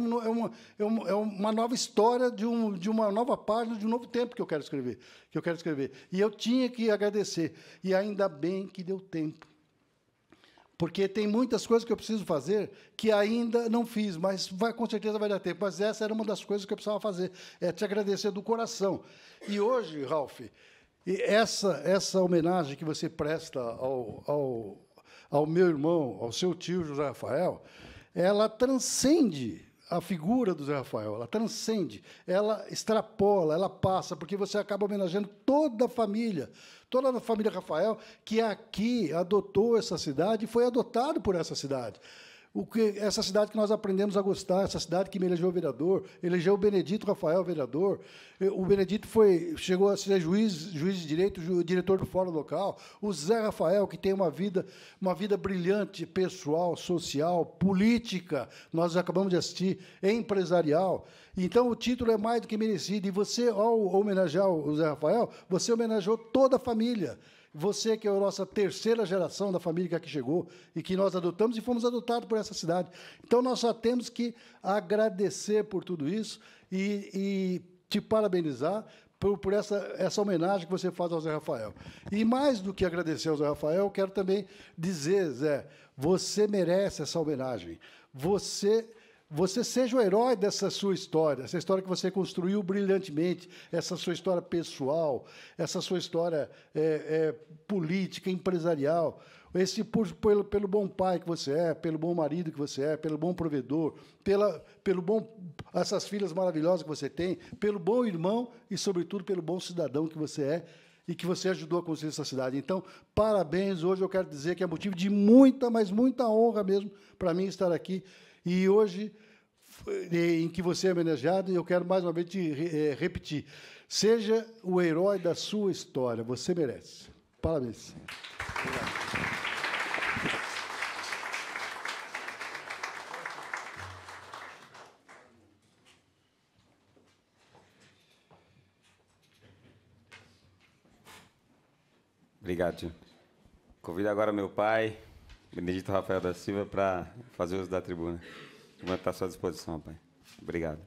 uma nova história de uma nova página, de um novo tempo que eu quero escrever. E eu tinha que agradecer. E ainda bem que deu tempo. Porque tem muitas coisas que eu preciso fazer que ainda não fiz, mas com certeza vai dar tempo. Mas essa era uma das coisas que eu precisava fazer, é te agradecer do coração. E hoje, Ralf, essa homenagem que você presta ao meu irmão, ao seu tio José Rafael, ela transcende a figura do Zé Rafael, ela transcende, ela extrapola, ela passa, porque você acaba homenageando toda a família Rafael, que aqui adotou essa cidade e foi adotado por essa cidade. Essa cidade que nós aprendemos a gostar, essa cidade que me elegeu vereador, elegeu o Benedito Rafael vereador. O Benedito chegou a ser juiz de direito, diretor do Fórum Local. O Zé Rafael, que tem uma vida brilhante, pessoal, social, política, nós acabamos de assistir, empresarial. Então, o título é mais do que merecido. E você, ao homenagear o Zé Rafael, você homenageou toda a família. Você, que é a nossa 3ª geração da família que aqui chegou e que nós adotamos e fomos adotados por essa cidade. Então, nós só temos que agradecer por tudo isso e te parabenizar por essa homenagem que você faz ao Zé Rafael. E, mais do que agradecer ao Zé Rafael, eu quero também dizer, Zé, você merece essa homenagem. Você seja o herói dessa sua história, essa história que você construiu brilhantemente, essa sua história pessoal, essa sua história política, empresarial, pelo bom pai que você é, pelo bom marido que você é, pelo bom provedor, essas filhas maravilhosas que você tem, pelo bom irmão e, sobretudo, pelo bom cidadão que você é e que você ajudou a construir essa cidade. Então, parabéns. Hoje eu quero dizer que é motivo de muita, mas muita honra mesmo para mim estar aqui. E hoje em que você é homenageado, e eu quero mais uma vez te repetir. Seja o herói da sua história. Você merece. Parabéns. Obrigado, tio. Convido agora meu pai, Benedito Rafael da Silva, para fazer uso da tribuna. A tribuna está à sua disposição, pai. Obrigado.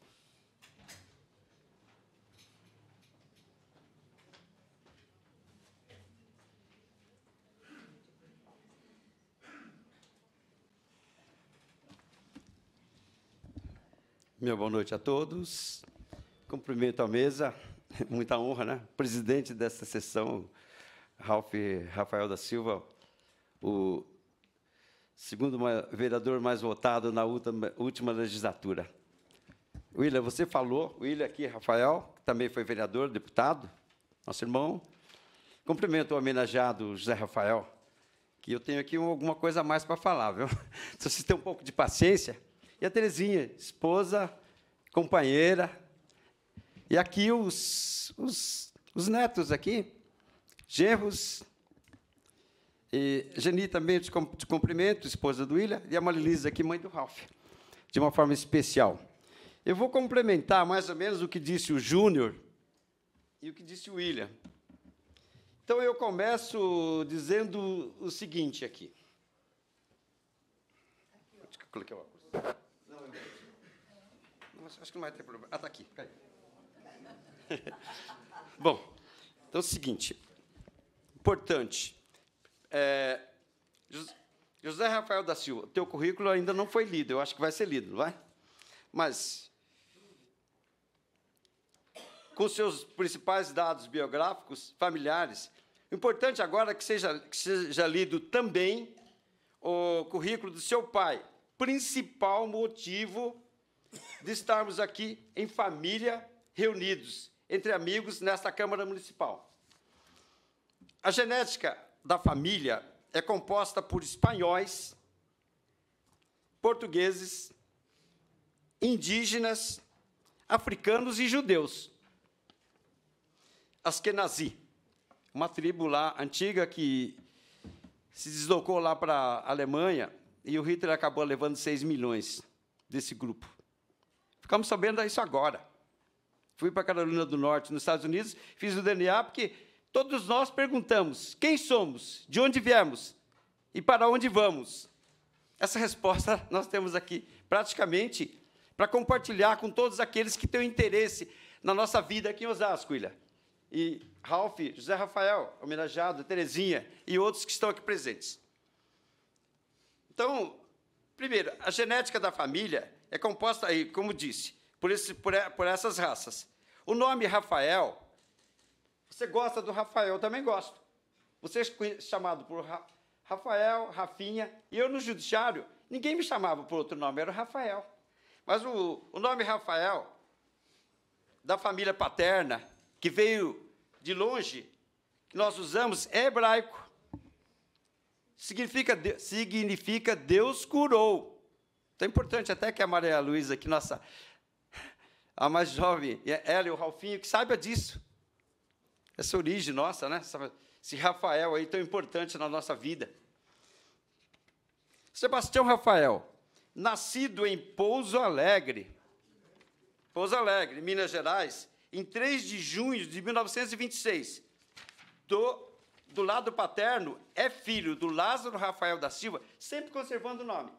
Minha boa noite a todos. Cumprimento a mesa, muita honra, né? Presidente dessa sessão, Rafael da Silva, o segundo vereador mais votado na última legislatura. William, você falou, William aqui, Rafael, que também foi vereador, deputado, nosso irmão. Cumprimento o homenageado José Rafael, que eu tenho aqui alguma coisa a mais para falar, viu? Se vocês têm um pouco de paciência. E a Terezinha, esposa, companheira. E aqui os netos aqui, genros. E Geni também te cumprimento, esposa do William, e a Marilisa aqui, mãe do Ralph, de uma forma especial. Eu vou complementar mais ou menos o que disse o Júnior e o que disse o William. Então, eu começo dizendo o seguinte aqui. Eu coloquei o óculos. Acho que não vai ter problema. Ah, está aqui. Caiu. Bom, então é o seguinte. Importante. José Rafael da Silva, teu currículo ainda não foi lido. Eu acho que vai ser lido, não vai? Mas, com seus principais dados biográficos, familiares, o importante agora é que seja lido também o currículo do seu pai, principal motivo de estarmos aqui em família, reunidos, entre amigos, nesta Câmara Municipal. A genética da família é composta por espanhóis, portugueses, indígenas, africanos e judeus. Askenazi, uma tribo lá antiga que se deslocou lá para a Alemanha e o Hitler acabou levando 6 milhões desse grupo. Ficamos sabendo disso agora. Fui para a Carolina do Norte, nos Estados Unidos, fiz o DNA, porque todos nós perguntamos quem somos, de onde viemos e para onde vamos. Essa resposta nós temos aqui, praticamente, para compartilhar com todos aqueles que têm interesse na nossa vida aqui em Osasco, William. E Ralph, José Rafael, homenageado, Terezinha e outros que estão aqui presentes. Então, primeiro, a genética da família é composta, aí, como disse, por essas raças. O nome Rafael, você gosta do Rafael, eu também gosto. Você é chamado por Rafael, Rafinha, e eu no judiciário, ninguém me chamava por outro nome, era o Rafael. Mas o nome Rafael, da família paterna, que veio de longe, que nós usamos, é hebraico. Significa Deus curou. Então é importante até que a Maria Luísa, que a mais jovem, ela e o Ralfinho, que saiba disso. Essa origem nossa, né? Esse Rafael aí tão importante na nossa vida. Sebastião Rafael, nascido em Pouso Alegre, Minas Gerais, em 3 de junho de 1926. Do lado paterno, é filho do Lázaro Rafael da Silva, sempre conservando o nome,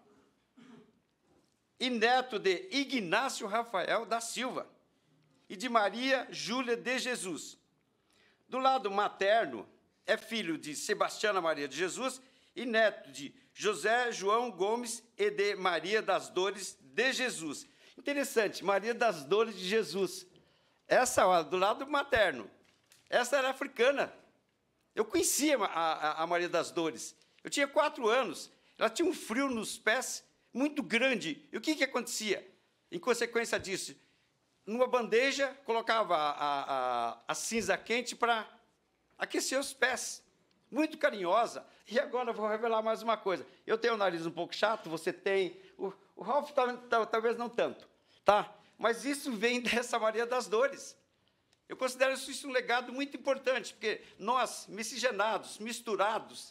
e neto de Ignácio Rafael da Silva e de Maria Júlia de Jesus. Do lado materno, é filho de Sebastiana Maria de Jesus e neto de José João Gomes e de Maria das Dores de Jesus. Interessante, Maria das Dores de Jesus. Essa, ó, do lado materno, essa era africana. Eu conhecia a Maria das Dores. Eu tinha 4 anos. Ela tinha um frio nos pés muito grande. E o que acontecia? Em consequência disso, numa bandeja, colocava a cinza quente para aquecer os pés. Muito carinhosa. E agora eu vou revelar mais uma coisa. Eu tenho o nariz um pouco chato, você tem. O Ralph talvez não tanto, tá? Mas isso vem dessa Maria das Dores. Eu considero isso um legado muito importante, porque nós, miscigenados, misturados,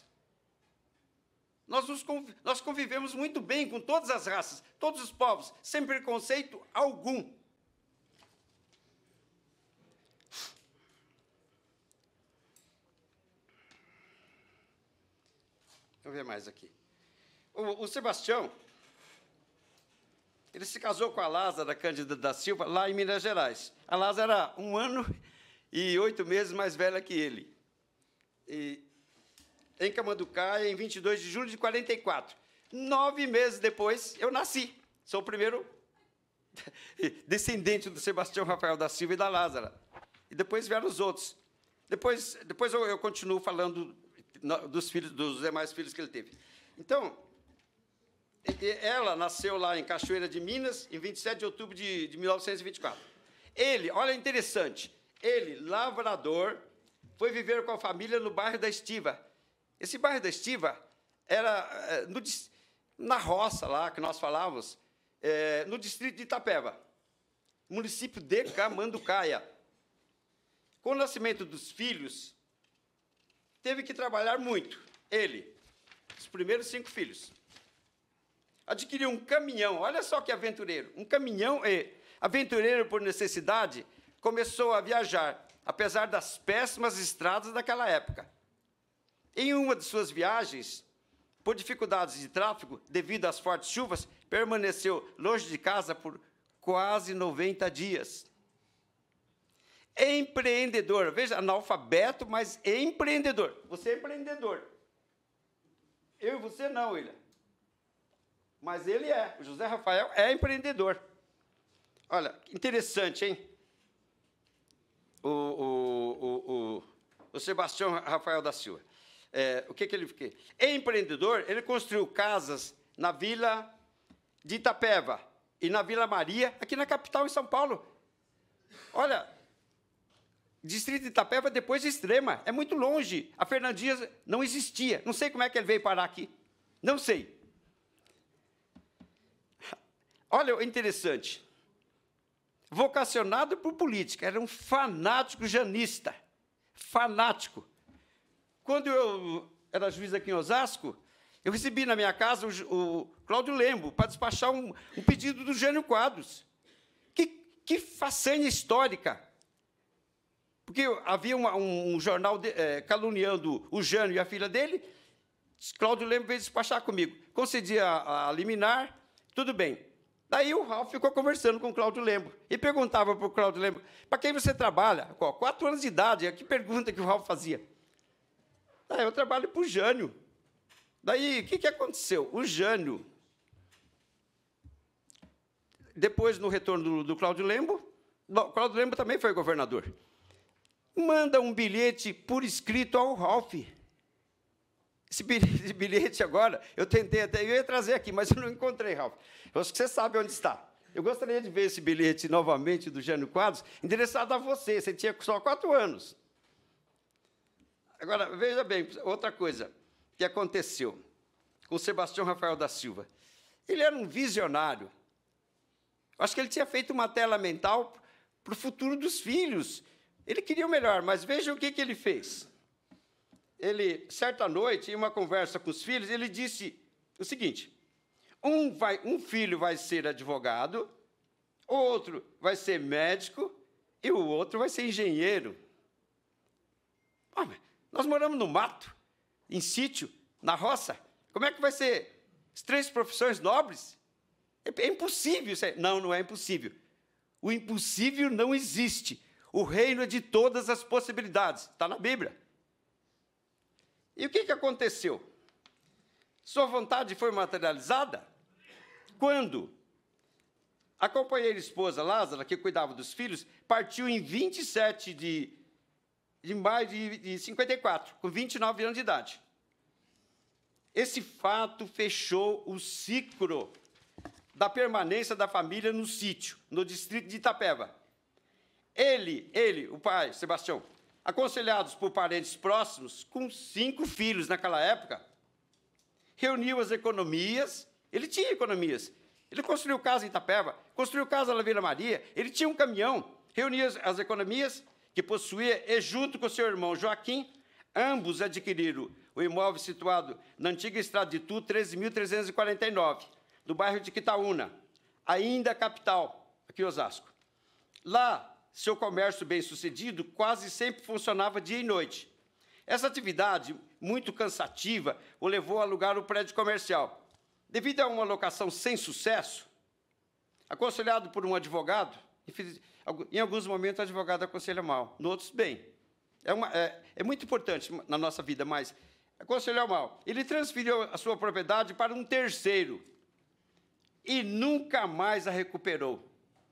nós convivemos muito bem com todas as raças, todos os povos, sem preconceito algum. Deixa eu ver mais aqui. O Sebastião, ele se casou com a Lázara Cândida da Silva, lá em Minas Gerais. A Lázara era 1 ano e 8 meses mais velha que ele. E, em Camanducaia, em 22 de julho de 44. 9 meses depois, eu nasci. Sou o primeiro descendente do Sebastião Rafael da Silva e da Lázara. E depois vieram os outros. Depois eu continuo falando dos filhos, dos demais filhos que ele teve. Então, ela nasceu lá em Cachoeira de Minas, em 27 de outubro de 1924. Ele, olha, interessante, ele, lavrador, foi viver com a família no bairro da Estiva. Esse bairro da Estiva era na roça lá, que nós falávamos, no distrito de Itapeva, município de Camanducaia. Com o nascimento dos filhos, teve que trabalhar muito. Ele, os primeiros 5 filhos. Adquiriu um caminhão, olha só que aventureiro, um caminhão, aventureiro por necessidade, começou a viajar, apesar das péssimas estradas daquela época. Em uma de suas viagens, por dificuldades de tráfego, devido às fortes chuvas, permaneceu longe de casa por quase 90 dias. Empreendedor, veja, analfabeto, mas empreendedor. Você é empreendedor. Eu e você não, William. Mas ele é, o José Rafael é empreendedor. Olha, interessante, hein? O Sebastião Rafael da Silva. O que ele fez? Empreendedor, ele construiu casas na Vila de Itapeva e na Vila Maria, aqui na capital, em São Paulo. Olha, distrito de Itapeva depois de Extrema, é muito longe. A Fernandinha não existia. Não sei como é que ele veio parar aqui. Não sei. Olha, interessante. Vocacionado por política, era um fanático janista. Fanático. Quando eu era juiz aqui em Osasco, eu recebi na minha casa o Cláudio Lembo para despachar um pedido do Jânio Quadros. Que façanha histórica. Porque havia um jornal caluniando o Jânio e a filha dele, Cláudio Lembo veio despachar comigo. Concedi a liminar, tudo bem. Daí o Ralph ficou conversando com o Cláudio Lembo e perguntava para o Cláudio Lembo, para quem você trabalha? 4 anos de idade, que pergunta que o Ralph fazia. Eu trabalho para o Jânio. Daí, o que aconteceu? O Jânio, depois, no retorno do Cláudio Lembo, o Cláudio Lembo também foi governador, manda um bilhete por escrito ao Ralph. Esse bilhete agora, eu tentei até, eu ia trazer aqui, mas eu não encontrei, Ralph. Eu acho que você sabe onde está. Eu gostaria de ver esse bilhete novamente do Jânio Quadros, endereçado a você. Você tinha só 4 anos. Agora, veja bem, outra coisa que aconteceu com o Sebastião Rafael da Silva. Ele era um visionário. Eu acho que ele tinha feito uma tela mental para o futuro dos filhos. Ele queria o melhor, mas veja o que ele fez. Ele, certa noite, em uma conversa com os filhos, ele disse o seguinte: um filho vai ser advogado, outro vai ser médico e o outro vai ser engenheiro. Nós moramos no mato, em sítio, na roça. Como é que vai ser as 3 profissões nobres? É impossível. Não é impossível. O impossível não existe. O reino é de todas as possibilidades. Está na Bíblia. E o que aconteceu? Sua vontade foi materializada quando a companheira esposa Lázara, que cuidava dos filhos, partiu em 27 de maio de 54, com 29 anos de idade. Esse fato fechou o ciclo da permanência da família no sítio, no distrito de Itapeva. Ele, o pai, Sebastião, aconselhados por parentes próximos, com 5 filhos naquela época, reuniu as economias, ele tinha economias, Ele construiu casa em Itapeva, construiu casa na Vila Maria, ele tinha um caminhão, reunia as economias que possuía e, junto com seu irmão Joaquim, ambos adquiriram o imóvel situado na antiga Estrada de Itu, 13.349, do bairro de Quitaúna, ainda capital, aqui em Osasco. Lá, seu comércio bem-sucedido quase sempre funcionava dia e noite. Essa atividade, muito cansativa, o levou a alugar o prédio comercial. Devido a uma locação sem sucesso, aconselhado por um advogado, em alguns momentos o advogado aconselha mal, em outros bem. É muito importante na nossa vida, mas aconselhou mal. Ele transferiu a sua propriedade para um terceiro e nunca mais a recuperou.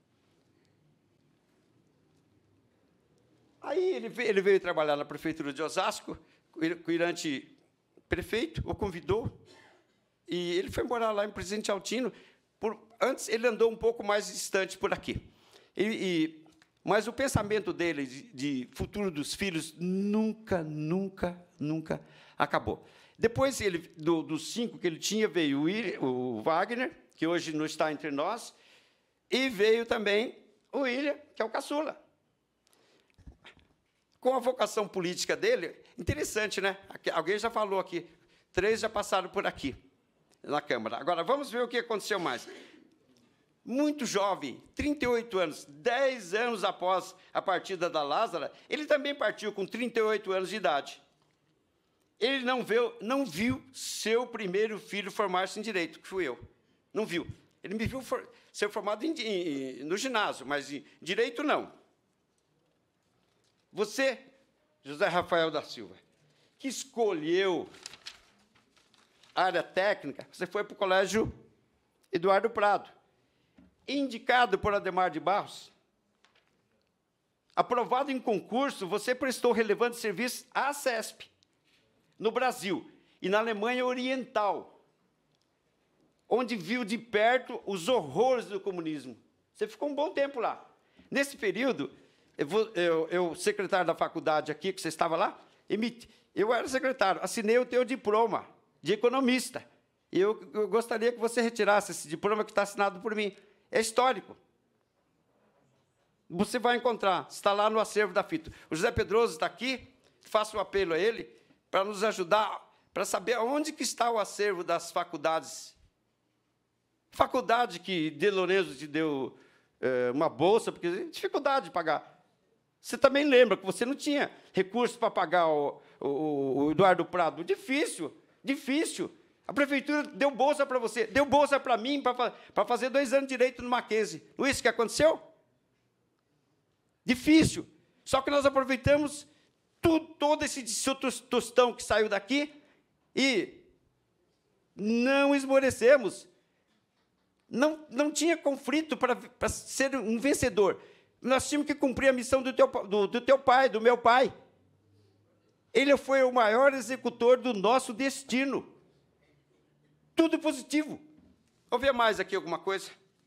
Aí ele veio trabalhar na prefeitura de Osasco, o irante prefeito o convidou, e ele foi morar lá em Presidente Altino. Antes, ele andou um pouco mais distante por aqui. Mas o pensamento dele de futuro dos filhos nunca acabou. Depois, dos 5 que ele tinha, veio o Wagner, que hoje não está entre nós, e veio também o William, que é o caçula. Com a vocação política dele, interessante, né? Alguém já falou aqui, 3 já passaram por aqui, na Câmara. Agora, vamos ver o que aconteceu mais. Muito jovem, 38 anos, 10 anos após a partida da Lázara, ele também partiu com 38 anos de idade. Ele não viu seu primeiro filho formar-se em Direito, que fui eu. Não viu. Ele me viu ser formado no ginásio, mas em Direito, não. Você, José Rafael da Silva, que escolheu a área técnica, você foi para o Colégio Eduardo Prado, indicado por Ademar de Barros, aprovado em concurso, você prestou relevante serviço à CESP, no Brasil e na Alemanha Oriental, onde viu de perto os horrores do comunismo. Você ficou um bom tempo lá. Nesse período, eu secretário da faculdade aqui, que você estava lá, eu era secretário, assinei o teu diploma de economista. E eu gostaria que você retirasse esse diploma que está assinado por mim. É histórico. Você vai encontrar, está lá no acervo da FITO. O José Pedroso está aqui, faço um apelo a ele para nos ajudar, para saber onde que está o acervo das faculdades. Faculdade que De Lorenzo te deu uma bolsa, porque tem dificuldade de pagar. Você também lembra que você não tinha recurso para pagar o Eduardo Prado. Difícil. A prefeitura deu bolsa para você, deu bolsa para mim para fazer 2 anos de Direito no Mackenzie. Não é isso que aconteceu? Difícil. Só que nós aproveitamos todo esse tostão que saiu daqui e não esmorecemos. Não tinha conflito para ser um vencedor. Nós tínhamos que cumprir a missão do teu pai, do meu pai. Ele foi o maior executor do nosso destino. Tudo positivo. Vamos ver mais aqui alguma coisa?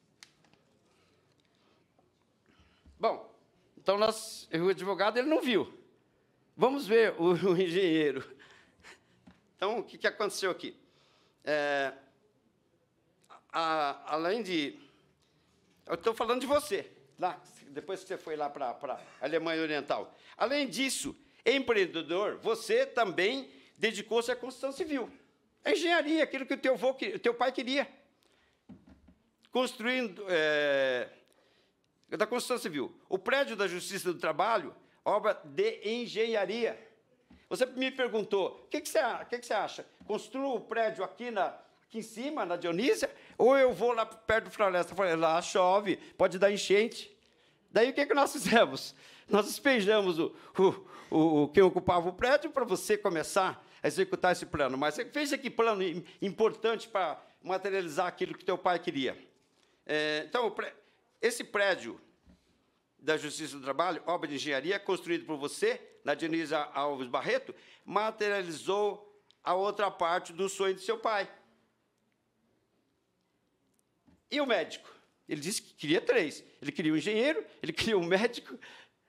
Bom, então o advogado ele não viu. Vamos ver o engenheiro. Então, o que aconteceu aqui? Além de... Eu estou falando de você, lá, depois que você foi lá para a Alemanha Oriental. Além disso, empreendedor, você também dedicou-se à construção civil. A engenharia, aquilo que o teu pai queria. Construindo... da construção civil. O prédio da Justiça do Trabalho, obra de engenharia. Você me perguntou, o que você acha? Construo o prédio aqui em cima, na Dionísia, ou eu vou lá perto do Floresta? Eu falei, lá chove, pode dar enchente. Daí, o que nós fizemos? Nós despejamos quem ocupava o prédio para você começar a executar esse plano. Mas veja que plano importante para materializar aquilo que teu pai queria. Então, esse prédio da Justiça do Trabalho, obra de engenharia, construído por você, na Dionísia Alves Barreto, materializou a outra parte do sonho de seu pai. E o médico? Ele disse que queria 3. Ele queria um engenheiro, ele queria um médico,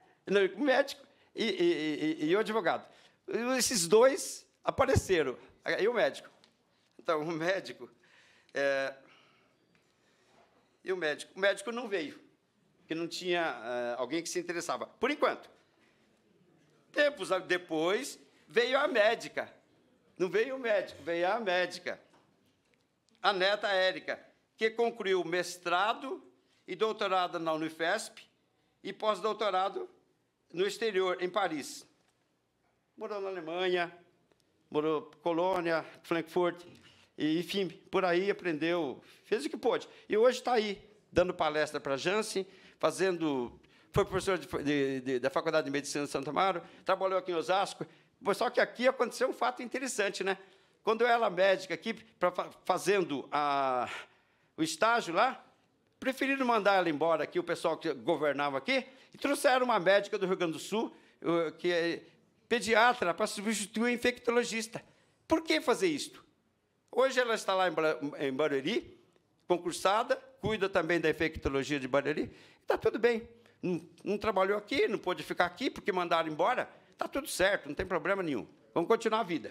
e o advogado. Esses 2 apareceram. E o médico? Então, o médico... e o médico. O médico não veio, porque não tinha alguém que se interessava. Por enquanto. Tempos depois, veio a médica. Não veio o médico, veio a médica. A neta Érica, que concluiu mestrado e doutorado na Unifesp e pós-doutorado no exterior, em Paris. Morou na Alemanha, morou em Colônia, Frankfurt, e, enfim, por aí aprendeu, fez o que pôde. E hoje está aí, dando palestra para a Janssen, foi professor da Faculdade de Medicina de Santo Amaro, trabalhou aqui em Osasco. Só que aqui aconteceu um fato interessante, né? Quando eu era médica aqui, fazendo o estágio lá, preferiram mandar ela embora aqui, o pessoal que governava aqui, e trouxeram uma médica do Rio Grande do Sul, que é pediatra, para substituir o infectologista. Por que fazer isto? Hoje ela está lá em Barueri, concursada, cuida também da infectologia de Barueri, está tudo bem. Não trabalhou aqui, não pôde ficar aqui, porque mandaram embora, está tudo certo, não tem problema nenhum. Vamos continuar a vida.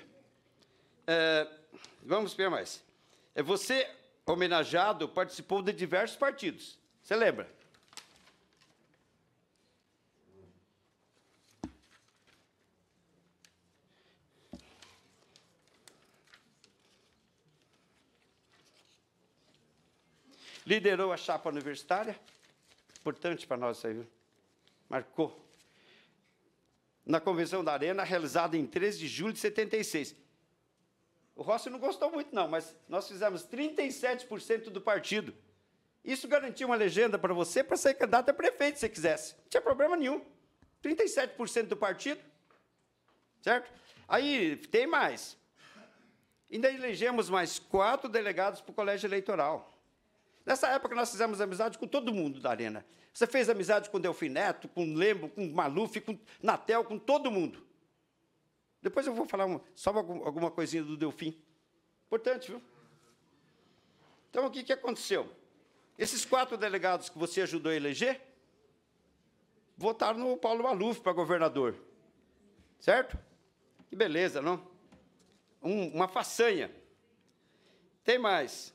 Vamos ver mais. Você, homenageado, participou de diversos partidos. Você lembra? Liderou a chapa universitária, importante para nós isso aí, viu? Marcou. Na Convenção da Arena, realizada em 13 de julho de 76. O Rossi não gostou muito, não, mas nós fizemos 37% do partido. Isso garantia uma legenda para você para ser candidato a prefeito, se quisesse. Não tinha problema nenhum. 37% do partido. Certo? Aí, tem mais. Ainda elegemos mais 4 delegados para o colégio eleitoral. Nessa época, nós fizemos amizade com todo mundo da Arena. Você fez amizade com Delfim Neto, com Lembo, com Maluf, com Natel, com todo mundo. Depois eu vou falar só alguma coisinha do Delfim. Importante, viu? Então, o que aconteceu? Esses 4 delegados que você ajudou a eleger votaram no Paulo Maluf para governador. Certo? Que beleza, não? Uma façanha. Tem mais.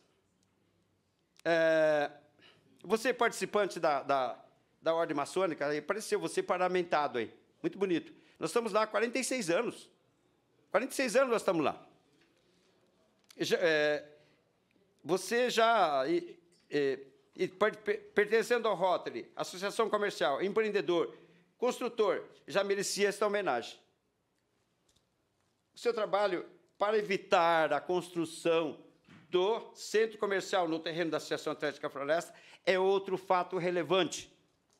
Você participante da Ordem Maçônica, aí apareceu você paramentado aí. Muito bonito. Nós estamos lá há 46 anos. 46 anos nós estamos lá. Você já, pertencendo ao Rotary, Associação Comercial, empreendedor, construtor, já merecia esta homenagem. O seu trabalho para evitar a construção do centro comercial no terreno da Associação Atlética Floresta é outro fato relevante,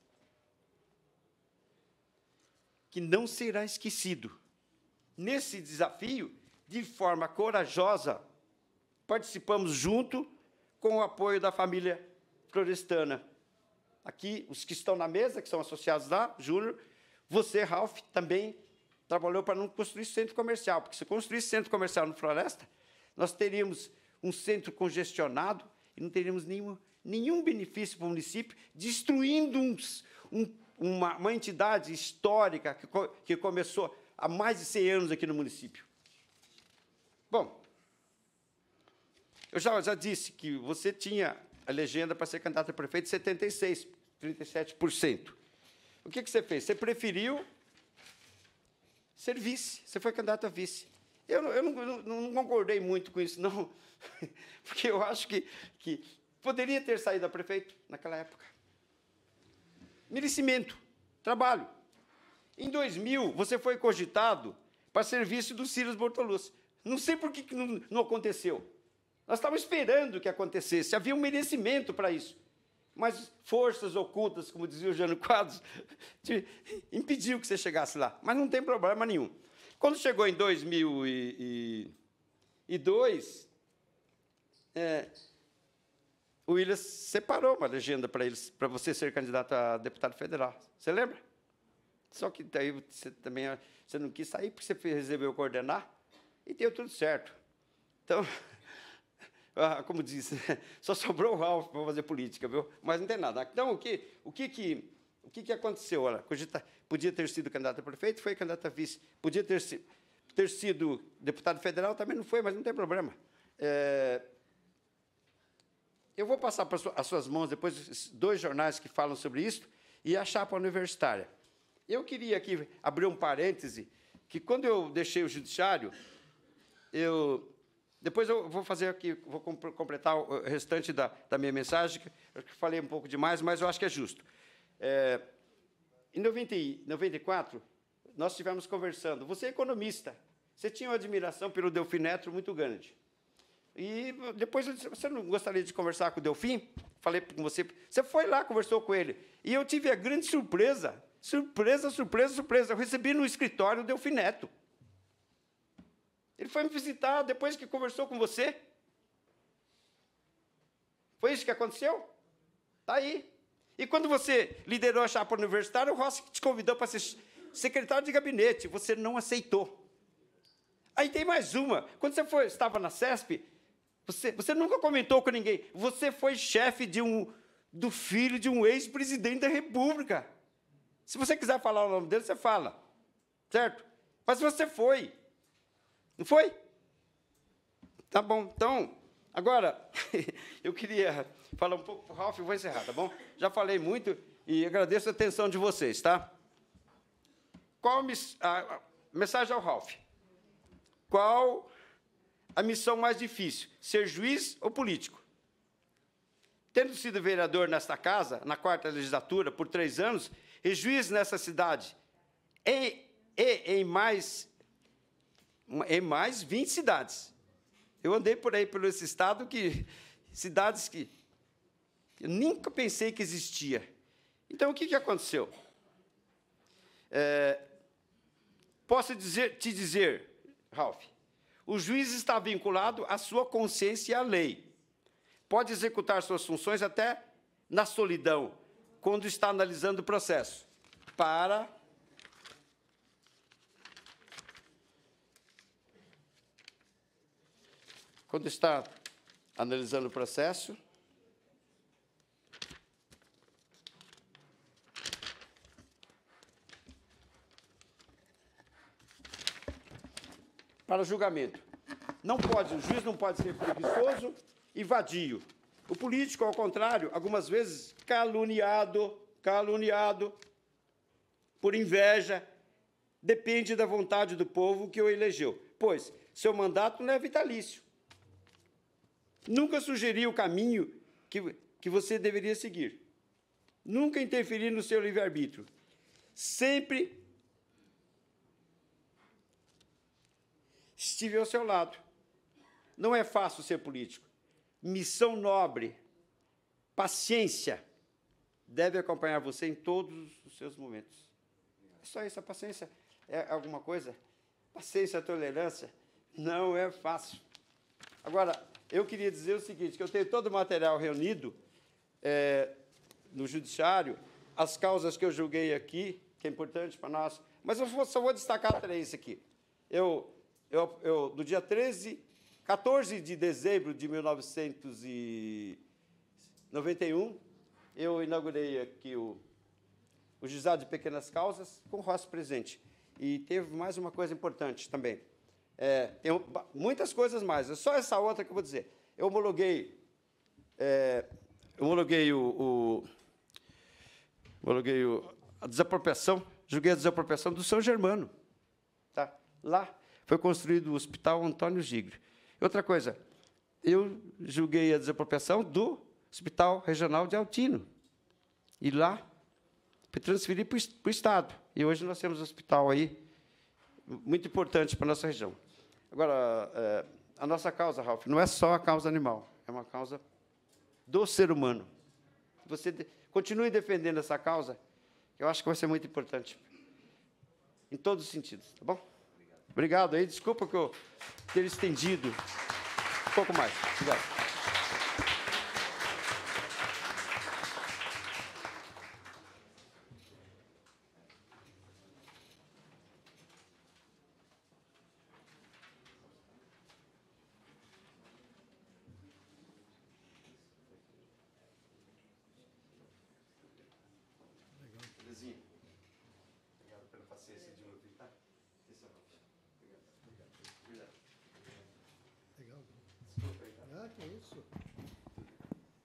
que não será esquecido. Nesse desafio, de forma corajosa, participamos junto com o apoio da família florestana. Aqui, os que estão na mesa, que são associados lá, Júnior, você, Ralph, também trabalhou para não construir centro comercial, porque se construísse centro comercial no Floresta, nós teríamos um centro congestionado e não teríamos nenhum benefício para o município, destruindo uma entidade histórica que começou há mais de 100 anos aqui no município. Bom, eu já disse que você tinha a legenda para ser candidato a prefeito 76, 37%. O que você fez? Você preferiu ser vice, você foi candidato a vice. Eu não concordei muito com isso, não, porque eu acho que poderia ter saído a prefeito naquela época. Merecimento, trabalho. Em 2000, você foi cogitado para ser vice do Ciro Bortolucci. Não sei por que não aconteceu. Nós estávamos esperando que acontecesse, havia um merecimento para isso. Mas forças ocultas, como dizia o Jânio Quadros, impediu que você chegasse lá. Mas não tem problema nenhum. Quando chegou em 2002, o Williams separou uma legenda para você ser candidato a deputado federal. Você lembra? Só que daí você não quis sair porque você resolveu coordenar e deu tudo certo. Então, como disse, só sobrou o Ralph para fazer política, viu? Mas não tem nada. Então, o que aconteceu? Olha, podia ter sido candidato a prefeito, foi candidato a vice. Podia ter sido deputado federal, também não foi, mas não tem problema. eu vou passar para as suas mãos depois 2 jornais que falam sobre isso e a chapa universitária. Eu queria aqui abrir um parêntese, que quando eu deixei o judiciário, depois eu vou fazer aqui, vou completar o restante da minha mensagem, que eu falei um pouco demais, mas eu acho que é justo. Em 94, nós estivemos conversando. Você é economista, você tinha uma admiração pelo Delfim Neto muito grande. E depois eu disse, você não gostaria de conversar com o Delfim? Falei com você. Você foi lá, conversou com ele. E eu tive a grande surpresa. Eu recebi no escritório o Delfim Neto. Ele foi me visitar depois que conversou com você. Foi isso que aconteceu? Está aí. E quando você liderou a chapa universitária, o Rossi te convidou para ser secretário de gabinete. Você não aceitou. Aí tem mais uma. Quando você estava na CESP, você nunca comentou com ninguém. Você foi chefe do filho de um ex-presidente da República. Se você quiser falar o nome dele, você fala. Certo? Mas você foi. Não foi? Tá bom. Então, agora, eu queria falar um pouco para o Ralf e vou encerrar, tá bom? Já falei muito e agradeço a atenção de vocês, tá? Qual a mensagem ao Ralf? Qual a missão mais difícil? Ser juiz ou político? Tendo sido vereador nesta casa, na 4ª legislatura, por 3 anos, e juiz nessa cidade, em mais 20 cidades. Eu andei por aí, pelo esse estado, cidades que eu nunca pensei que existia. Então, o que aconteceu? Posso te dizer, Ralf, o juiz está vinculado à sua consciência e à lei. Pode executar suas funções até na solidão, quando está analisando o processo. Quando está analisando o processo, para julgamento. O juiz não pode ser preguiçoso e vadio. O político, ao contrário, algumas vezes caluniado por inveja, depende da vontade do povo que o elegeu, pois seu mandato não é vitalício. Nunca sugeriu o caminho que você deveria seguir. Nunca interferir no seu livre-arbítrio. Sempre estive ao seu lado. Não é fácil ser político. Missão nobre, paciência, deve acompanhar você em todos os seus momentos. É só isso, a paciência é alguma coisa? Paciência, tolerância, não é fácil. Agora, eu queria dizer o seguinte, que eu tenho todo o material reunido no judiciário, as causas que eu julguei aqui, que é importante para nós, mas eu só vou destacar 3 aqui. No dia 14 de dezembro de 1991, eu inaugurei aqui o Juizado de Pequenas Causas, com o Rossi presente. E teve mais uma coisa importante também. Tem muitas coisas mais, é só essa outra que eu vou dizer. Eu homologuei a desapropriação, julguei a desapropriação do São Germano. Tá? Lá foi construído o Hospital Antônio Gigli. Outra coisa, eu julguei a desapropriação do Hospital Regional de Altino. E lá, foi transferido para o Estado. E hoje nós temos um hospital aí muito importante para a nossa região. Agora, a nossa causa, Ralf, não é só a causa animal, é uma causa do ser humano. Você continue defendendo essa causa, que eu acho que vai ser muito importante, em todos os sentidos, tá bom? Obrigado aí, desculpa que eu ter estendido um pouco mais. Obrigado.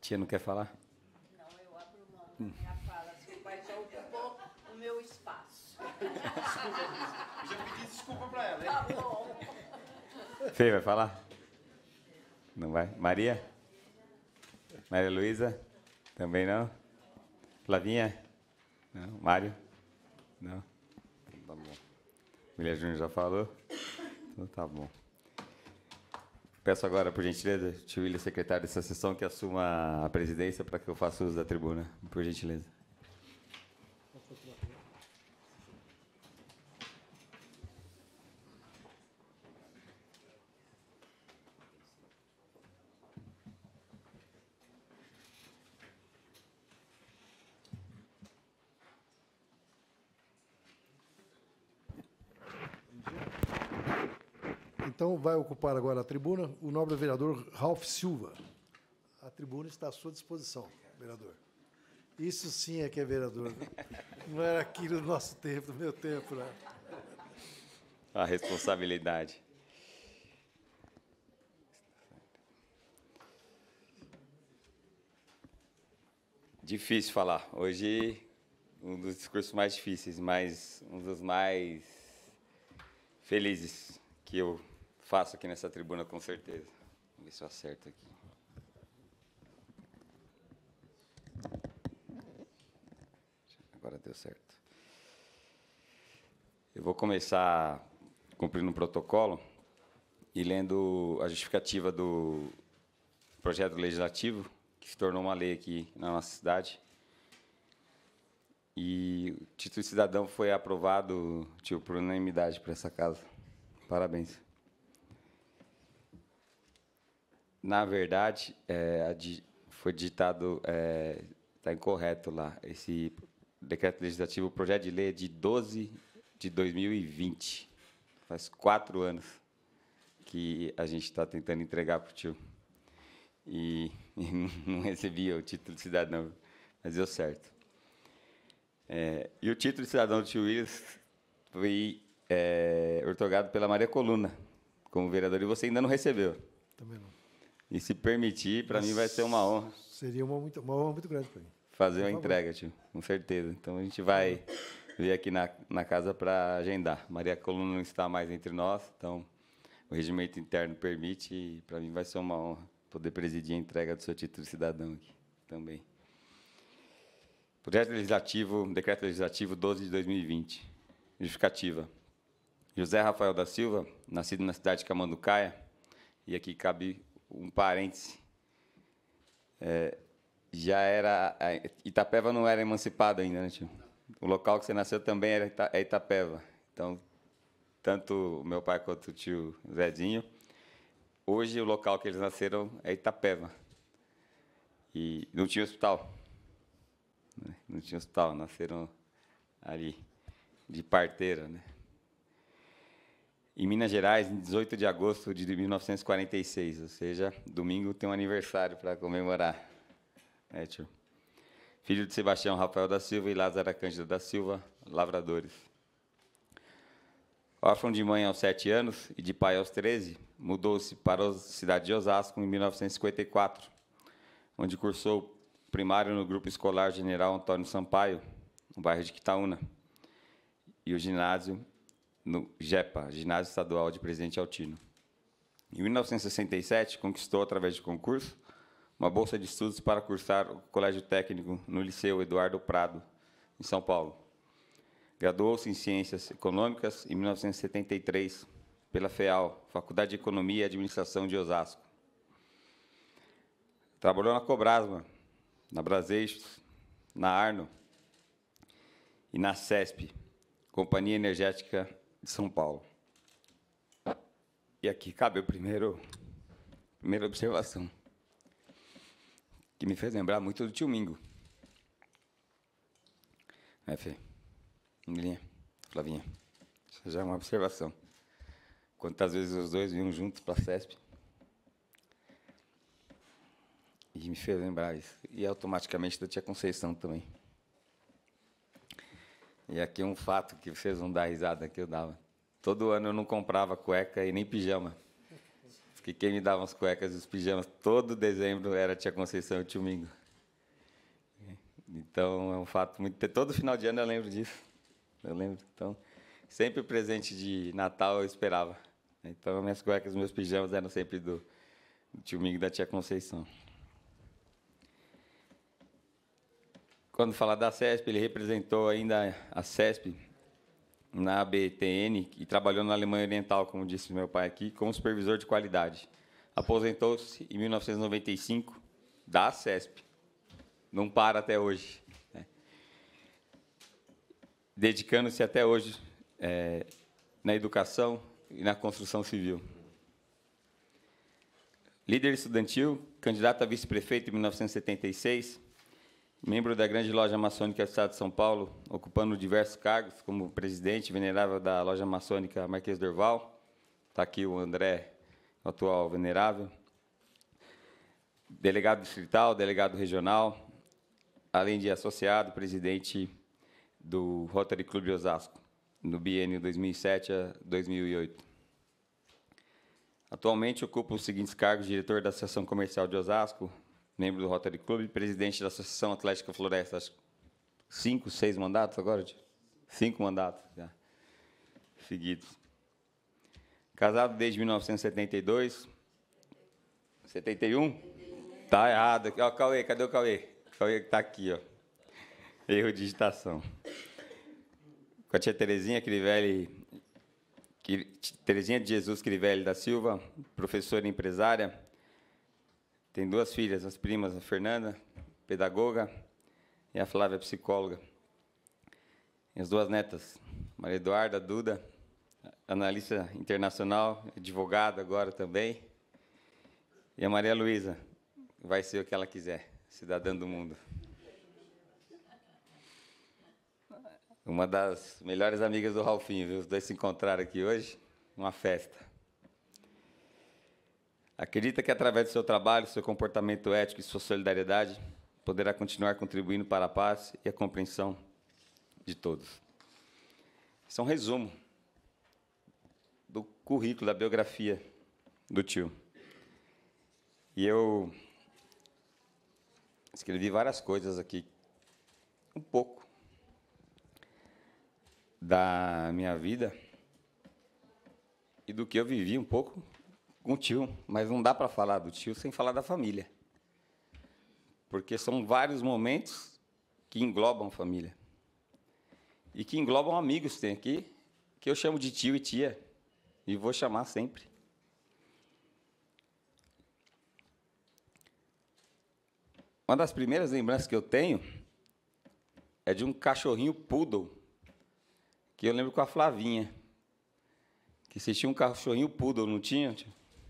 Tia, não quer falar? Não, eu abro mão da minha fala, se o pai já ocupou o meu espaço. Eu já pedi desculpa para ela, hein? Tá bom. Fê, vai falar? Não vai? Maria? Maria Luísa? Também não? Flavinha? Não? Mário? Não? Tá bom. William Júnior já falou? Então tá bom. Peço agora, por gentileza, tio William, secretário dessa sessão, que assuma a presidência para que eu faça uso da tribuna. Por gentileza. Então, vai ocupar agora a tribuna o nobre vereador Ralph Silva. A tribuna está à sua disposição, vereador. Isso sim é que é vereador. Não era aqui no nosso tempo, no meu tempo, né? A responsabilidade. Difícil falar. Hoje, um dos discursos mais difíceis, mas um dos mais felizes que eu faço aqui nessa tribuna, com certeza. Vamos ver se eu acerto aqui. Agora deu certo. Eu vou começar cumprindo um protocolo e lendo a justificativa do projeto legislativo, que se tornou uma lei aqui na nossa cidade. E o título de cidadão foi aprovado, tio, por unanimidade para essa casa. Parabéns. Na verdade, foi digitado, está incorreto lá, esse decreto legislativo, o projeto de lei é de 12 de 2020. Faz 4 anos que a gente está tentando entregar para o tio. E não recebia o título de cidadão, mas deu certo. E o título de cidadão do tio Willis foi otorgado pela Maria Coluna, como vereador, e você ainda não recebeu. Também não. E se permitir, para mim vai ser uma honra. Seria uma honra muito grande para mim. Fazer uma entrega, tio, com certeza. Então a gente vai vir aqui na casa para agendar. Maria Coluna não está mais entre nós, então o regimento interno permite e para mim vai ser uma honra poder presidir a entrega do seu título de cidadão aqui também. Projeto legislativo, decreto legislativo 12 de 2020. Justificativa. José Rafael da Silva, nascido na cidade de Camanducaia, e aqui cabe um parêntese. Itapeva não era emancipado ainda, né, tio? O local que você nasceu também é Itapeva. Então, tanto o meu pai quanto o tio Zezinho, hoje o local que eles nasceram é Itapeva. E não tinha hospital. Não tinha hospital, nasceram ali, de parteira, né? Em Minas Gerais, em 18 de agosto de 1946, ou seja, domingo tem um aniversário para comemorar. Tio. Filho de Sebastião Rafael da Silva e Lázara Cândida da Silva, lavradores. Órfão de mãe aos 7 anos e de pai aos 13, mudou-se para a cidade de Osasco em 1954, onde cursou primário no Grupo Escolar General Antônio Sampaio, no bairro de Quitaúna, e o ginásio no GEPA, Ginásio Estadual de Presidente Altino. Em 1967, conquistou, através de concurso, uma bolsa de estudos para cursar o colégio técnico no Liceu Eduardo Prado, em São Paulo. Graduou-se em Ciências Econômicas em 1973 pela FEAL, Faculdade de Economia e Administração de Osasco. Trabalhou na Cobrasma, na Braseixos, na Arno e na CESP, Companhia Energética de São Paulo. E aqui cabe a primeira observação, que me fez lembrar muito do tio Mingo. Fê? Milinha, Flavinha, isso já é uma observação. Quantas vezes os dois vinham juntos para a CESP? E me fez lembrar isso. E automaticamente da tia Conceição também. E aqui um fato que vocês vão dar risada que eu dava. Todo ano eu não comprava cueca e nem pijama. que quem me dava as cuecas e os pijamas todo dezembro era a tia Conceição e o tio Mingo. Então, é um fato muito... Todo final de ano eu lembro disso. Eu lembro. Então, sempre o presente de Natal eu esperava. Então, minhas cuecas e meus pijamas eram sempre do tio Mingo e da tia Conceição. Quando fala da CESP, ele representou ainda a CESP na ABTN e trabalhou na Alemanha Oriental, como disse meu pai aqui, como supervisor de qualidade. Aposentou-se em 1995 da CESP. Não para até hoje. Né? Dedicando-se até hoje na educação e na construção civil. Líder estudantil, candidato a vice-prefeito em 1976, membro da grande loja maçônica do Estado de São Paulo, ocupando diversos cargos, como presidente venerável da loja maçônica Marquês Dorval. Está aqui o André, o atual venerável. Delegado distrital, delegado regional, além de associado, presidente do Rotary Club de Osasco, no biênio 2007 a 2008. Atualmente ocupa os seguintes cargos: diretor da Associação Comercial de Osasco, membro do Rotary Club, presidente da Associação Atlética Floresta. Acho 5, 6 mandatos agora? 5 mandatos já seguidos. Casado desde 1972. 71? Tá errado. Ó, Cauê, cadê o Cauê? O Cauê está aqui, ó. Erro de digitação. Com a tia Terezinha Terezinha de Jesus Crivelli da Silva, professora e empresária. Tem 2 filhas, as primas, a Fernanda, pedagoga, e a Flávia, psicóloga. E as 2 netas, Maria Eduarda, Duda, analista internacional, advogada agora também. E a Maria Luísa, vai ser o que ela quiser, cidadã do mundo. Uma das melhores amigas do Ralfinho, viu? Os 2 se encontraram aqui hoje, uma festa. Acredita que, através do seu trabalho, seu comportamento ético e sua solidariedade, poderá continuar contribuindo para a paz e a compreensão de todos. Isso é um resumo do currículo, da biografia do tio. E eu escrevi várias coisas aqui, um pouco da minha vida e do que eu vivi um pouco com o tio, mas não dá para falar do tio sem falar da família, porque são vários momentos que englobam família e que englobam amigos. Tem aqui que eu chamo de tio e tia e vou chamar sempre. Uma das primeiras lembranças que eu tenho é de um cachorrinho poodle que eu lembro com a Flavinha, que você tinha um cachorrinho poodle, não tinha, tio?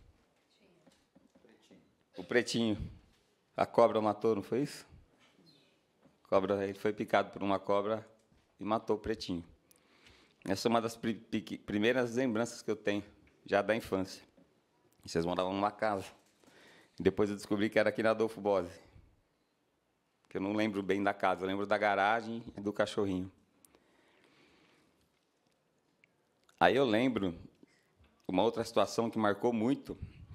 O Pretinho. A cobra matou, não foi isso? Ele foi picado por uma cobra e matou o Pretinho. Essa é uma das primeiras lembranças que eu tenho, já da infância. E vocês moravam numa casa. E depois eu descobri que era aqui na Adolfo Bose. Que eu não lembro bem da casa, eu lembro da garagem e do cachorrinho. Aí eu lembro uma outra situação que marcou muito,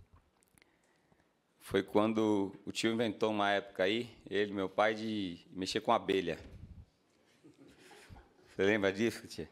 foi quando o tio inventou uma época aí, ele e meu pai, de mexer com abelha. Você lembra disso, tia?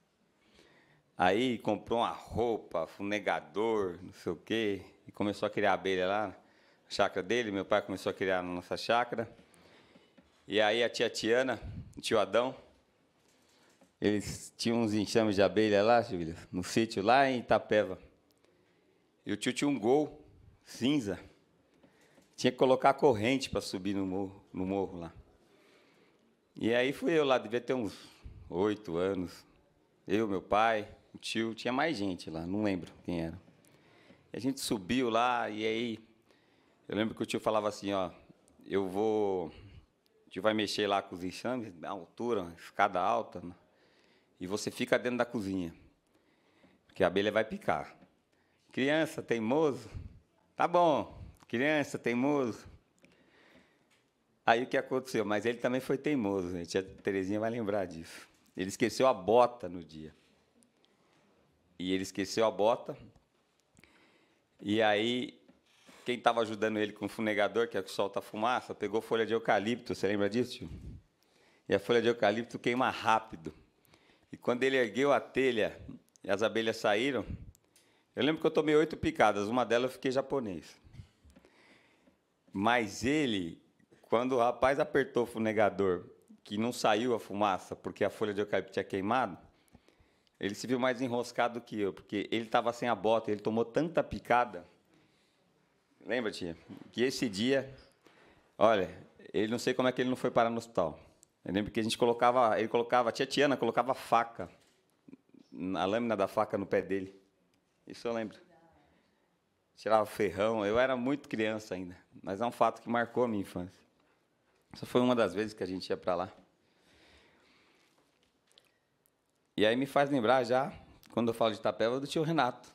Aí comprou uma roupa, funegador, não sei o quê, e começou a criar abelha lá na chácara dele. Meu pai começou a criar na nossa chácara. E aí a tia Tiana, o tio Adão, eles tinham uns enxames de abelha lá, Julia, no sítio lá em Itapeva. E o tio tinha um Gol cinza. Tinha que colocar a corrente para subir no morro lá. E aí fui eu lá, devia ter uns 8 anos. Eu, meu pai, o tio, tinha mais gente lá, não lembro quem era. E a gente subiu lá, e aí eu lembro que o tio falava assim, ó, o tio vai mexer lá com os enxames, da altura, escada alta, né? E você fica dentro da cozinha, porque a abelha vai picar. Criança, teimoso, tá bom, criança, teimoso. Aí o que aconteceu? Mas ele também foi teimoso, gente. A Terezinha vai lembrar disso. Ele esqueceu a bota no dia. E ele esqueceu a bota. E aí, quem estava ajudando ele com o funegador, que é o que solta a fumaça, pegou folha de eucalipto. Você lembra disso, tio? E a folha de eucalipto queima rápido. E quando ele ergueu a telha e as abelhas saíram, eu lembro que eu tomei 8 picadas. Uma delas eu fiquei japonês. Mas ele, quando o rapaz apertou o funegador, que não saiu a fumaça porque a folha de eucalipto tinha queimado, ele se viu mais enroscado que eu, porque ele estava sem a bota, ele tomou tanta picada. Lembra, tia? Que esse dia, olha, ele não sei como é que ele não foi parar no hospital. Eu lembro que a gente colocava, a tia Tiana colocava faca, a lâmina da faca no pé dele. Isso eu lembro. Tirava ferrão, eu era muito criança ainda, mas é um fato que marcou a minha infância. Essa foi uma das vezes que a gente ia para lá. E aí me faz lembrar já, quando eu falo de Itapeva, do tio Renato,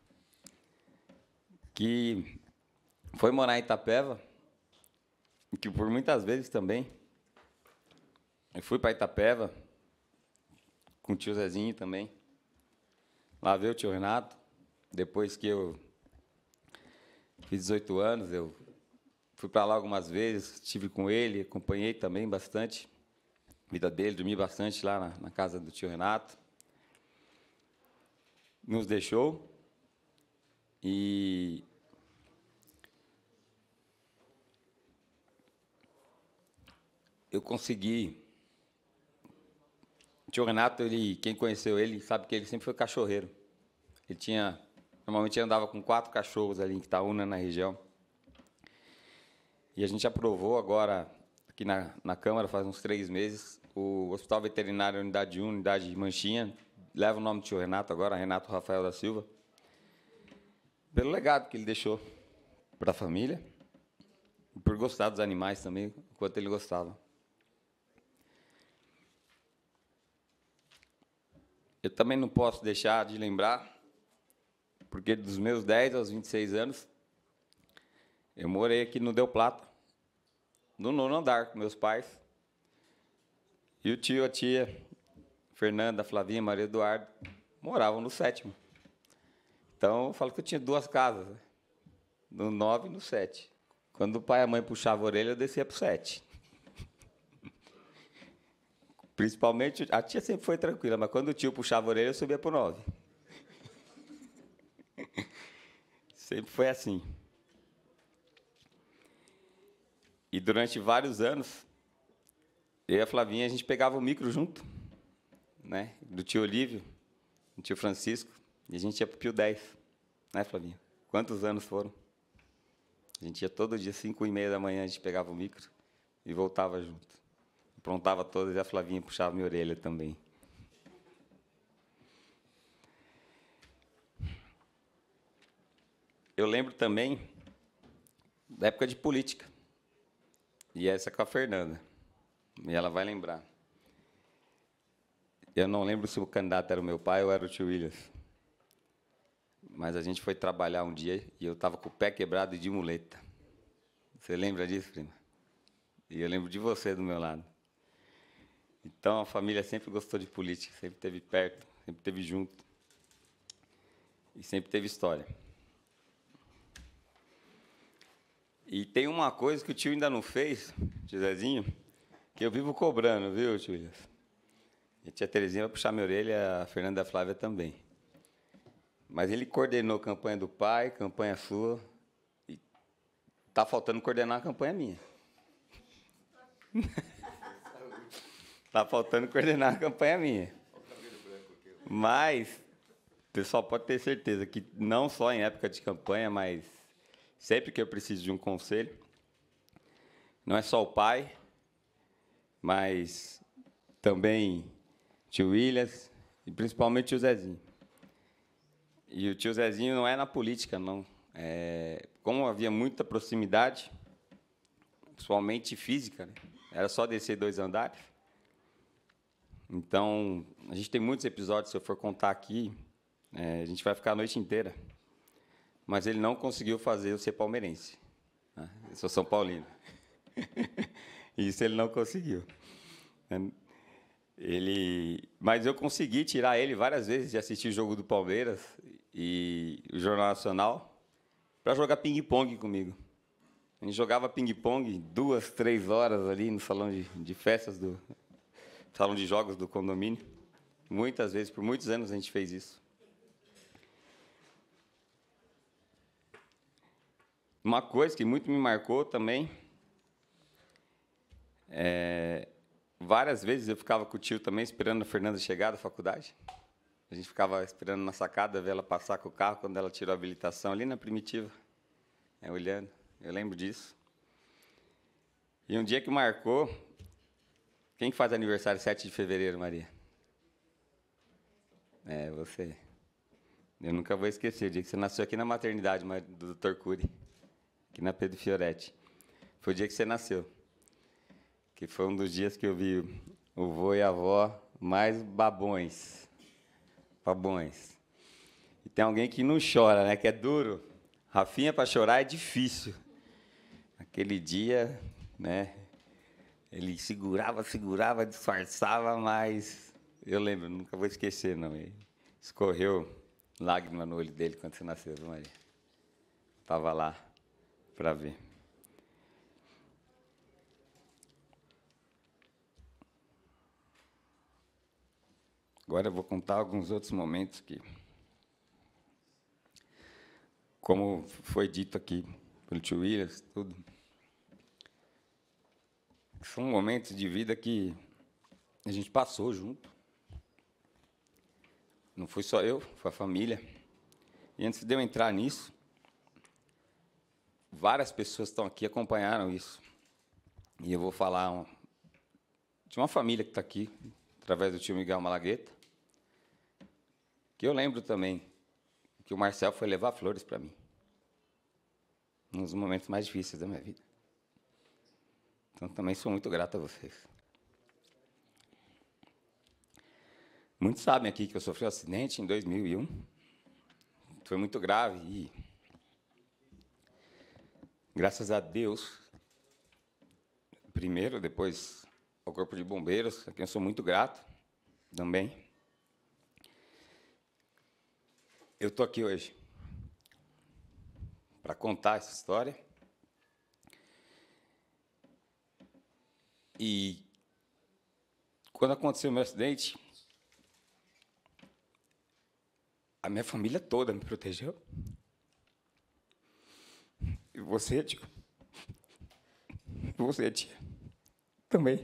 que foi morar em Itapeva, e que por muitas vezes também, eu fui para Itapeva, com o tio Zezinho também, lá ver o tio Renato, depois que eu fiz 18 anos, eu fui para lá algumas vezes, estive com ele, acompanhei também bastante a vida dele, dormi bastante lá na casa do tio Renato. Nos deixou e eu consegui. O tio Renato, quem conheceu ele, sabe que ele sempre foi cachorreiro. Normalmente ele andava com 4 cachorros ali em Itaúna, na região. E a gente aprovou agora, aqui na Câmara, faz uns 3 meses, o Hospital Veterinário Unidade 1, Unidade de Manchinha, leva o nome do tio Renato agora, Renato Rafael da Silva, pelo legado que ele deixou para a família, e por gostar dos animais também, o quanto ele gostava. Eu também não posso deixar de lembrar, porque dos meus 10 aos 26 anos, eu morei aqui no Del Plata, no 9º andar, com meus pais. E o tio, a tia, Fernanda, Flavinha, Maria Eduardo, moravam no 7º. Então, eu falo que eu tinha 2 casas, né? No 9 e no 7. Quando o pai e a mãe puxavam a orelha, eu descia para o 7. Principalmente, a tia sempre foi tranquila, mas quando o tio puxava a orelha, eu subia para o 9. Sempre foi assim. E durante vários anos, eu e a Flavinha, a gente pegava o micro junto, né? Do tio Olívio, do tio Francisco, e a gente ia para o Pio 10, né, Flavinha? Quantos anos foram? A gente ia todo dia, 5h30 da manhã, a gente pegava o micro e voltava junto. Aprontava todas e a Flavinha puxava minha orelha também. Eu lembro também da época de política. E essa com a Fernanda. E ela vai lembrar. Eu não lembro se o candidato era o meu pai ou era o tio Williams. Mas a gente foi trabalhar um dia e eu estava com o pé quebrado e de muleta. Você lembra disso, prima? E eu lembro de você do meu lado. Então, a família sempre gostou de política, sempre esteve perto, sempre esteve junto. E sempre teve história. E tem uma coisa que o tio ainda não fez, tio Zezinho, que eu vivo cobrando, viu, tio Williams? E a tia Terezinha vai puxar minha orelha, a Fernanda e a Flávia também. Mas ele coordenou a campanha do pai, campanha sua, e está faltando coordenar a campanha minha. Está faltando coordenar a campanha minha. Mas o pessoal pode ter certeza que não só em época de campanha, mas sempre que eu preciso de um conselho, não é só o pai, mas também tio Williams e principalmente o Zezinho. E o tio Zezinho não é na política, não. Como havia muita proximidade, principalmente física, né? Era só descer 2 andares. Então, a gente tem muitos episódios, se eu for contar aqui, a gente vai ficar a noite inteira. Mas ele não conseguiu fazer eu ser palmeirense. Né? Eu sou São Paulino. Isso ele não conseguiu. Mas eu consegui tirar ele várias vezes de assistir o jogo do Palmeiras e o Jornal Nacional. para jogar ping-pong comigo. A gente jogava ping-pong 2, 3 horas ali no salão de festas, salão de jogos do condomínio. Muitas vezes, por muitos anos a gente fez isso. Uma coisa que muito me marcou também, várias vezes eu ficava com o tio também esperando a Fernanda chegar da faculdade. A gente ficava esperando na sacada, ver ela passar com o carro quando ela tirou a habilitação, ali na Primitiva, olhando. Eu lembro disso. E um dia que marcou... Quem faz aniversário 7 de fevereiro, Maria? Você. Eu nunca vou esquecer o dia que você nasceu aqui na maternidade do Dr. Cury, aqui na Pedro Fioretti. Foi o dia que você nasceu. Que foi um dos dias que eu vi o vô e a avó mais babões. Babões. E tem alguém que não chora, né? Que é duro. Rafinha, para chorar, é difícil. Aquele dia, né? Ele segurava, disfarçava, mas eu lembro, nunca vou esquecer, não. Ele escorreu lágrima no olho dele quando você nasceu, viu, Maria? Estava lá para ver. Agora eu vou contar alguns outros momentos que, como foi dito aqui pelo tio Williams, tudo, são momentos de vida que a gente passou junto. Não foi só eu, foi a família. E antes de eu entrar nisso, várias pessoas estão aqui acompanharam isso. E eu vou falar de uma família que está aqui, através do tio Miguel Malagueta, que eu lembro também que o Marcel foi levar flores para mim, nos momentos mais difíceis da minha vida. Então, também sou muito grato a vocês. Muitos sabem aqui que eu sofri um acidente em 2001. Foi muito grave e, graças a Deus, primeiro, depois ao Corpo de Bombeiros, a quem eu sou muito grato também, eu estou aqui hoje para contar essa história. E quando aconteceu o meu acidente, a minha família toda me protegeu. E você, tio. Você, tia. Também.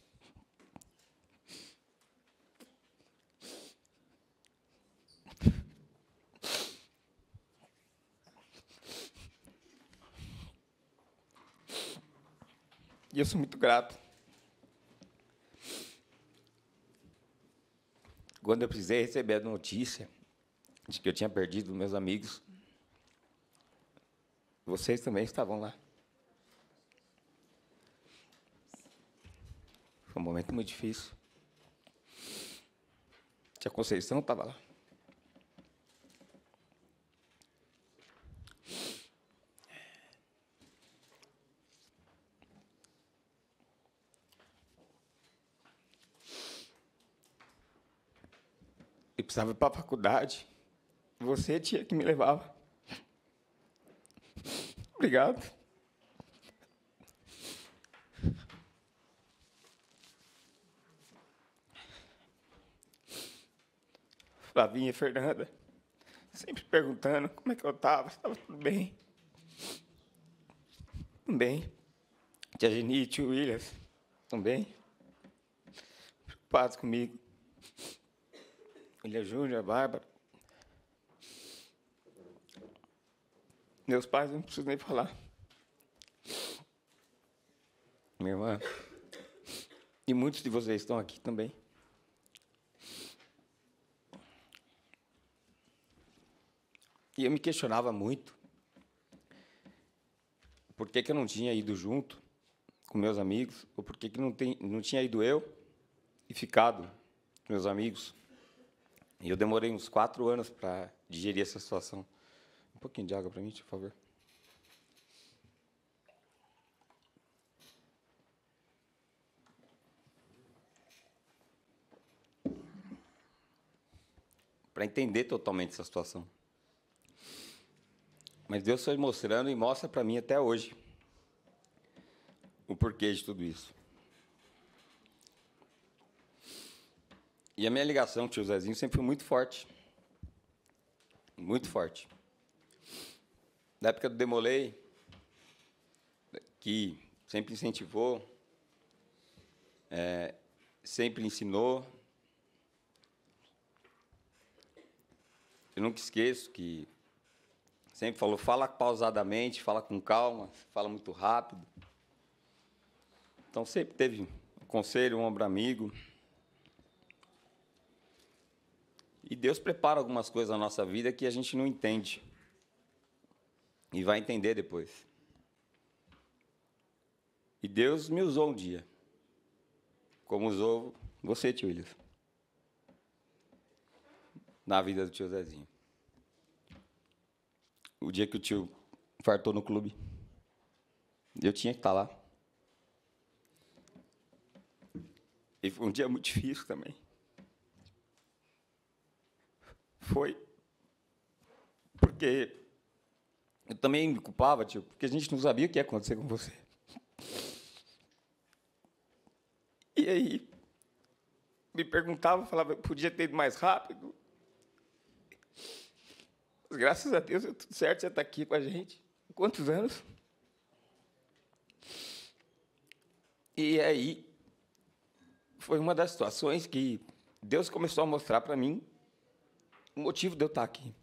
E eu sou muito grato. Quando eu precisei receber a notícia de que eu tinha perdido meus amigos, vocês também estavam lá. Foi um momento muito difícil. Tia Conceição estava lá. Eu precisava ir para a faculdade. Você, tia, que me levava. Obrigado. Flavinha e Fernanda, sempre perguntando como é que eu estava, se estava tudo bem. Tudo bem. Tia Geni, tio Williams, também. Preocupados comigo. William Júnior, a Bárbara. Meus pais, não preciso nem falar. Minha irmã. E muitos de vocês estão aqui também. E eu me questionava muito por que eu não tinha ido junto com meus amigos, ou por que não tinha ido eu e ficado com meus amigos. E eu demorei uns 4 anos para digerir essa situação. Um pouquinho de água para mim, por favor. Para entender totalmente essa situação. Mas Deus foi mostrando e mostra para mim até hoje o porquê de tudo isso. E a minha ligação com o tio Zezinho sempre foi muito forte. Muito forte. Da época do Demolei, que sempre incentivou, sempre ensinou. Eu nunca esqueço que sempre falou, fala pausadamente, fala com calma, fala muito rápido. Então sempre teve um conselho, um ombro amigo. E Deus prepara algumas coisas na nossa vida que a gente não entende. E vai entender depois. E Deus me usou um dia. Como usou você, tio Willis. Na vida do tio Zezinho. O dia que o tio infartou no clube. Eu tinha que estar lá. E foi um dia muito difícil também. Foi porque eu também me culpava, tio, porque a gente não sabia o que ia acontecer com você. E aí, me perguntava, falava, podia ter ido mais rápido. Mas, graças a Deus, deu tudo certo, você está aqui com a gente. Há quantos anos? E aí, foi uma das situações que Deus começou a mostrar para mim o motivo de eu estar aqui.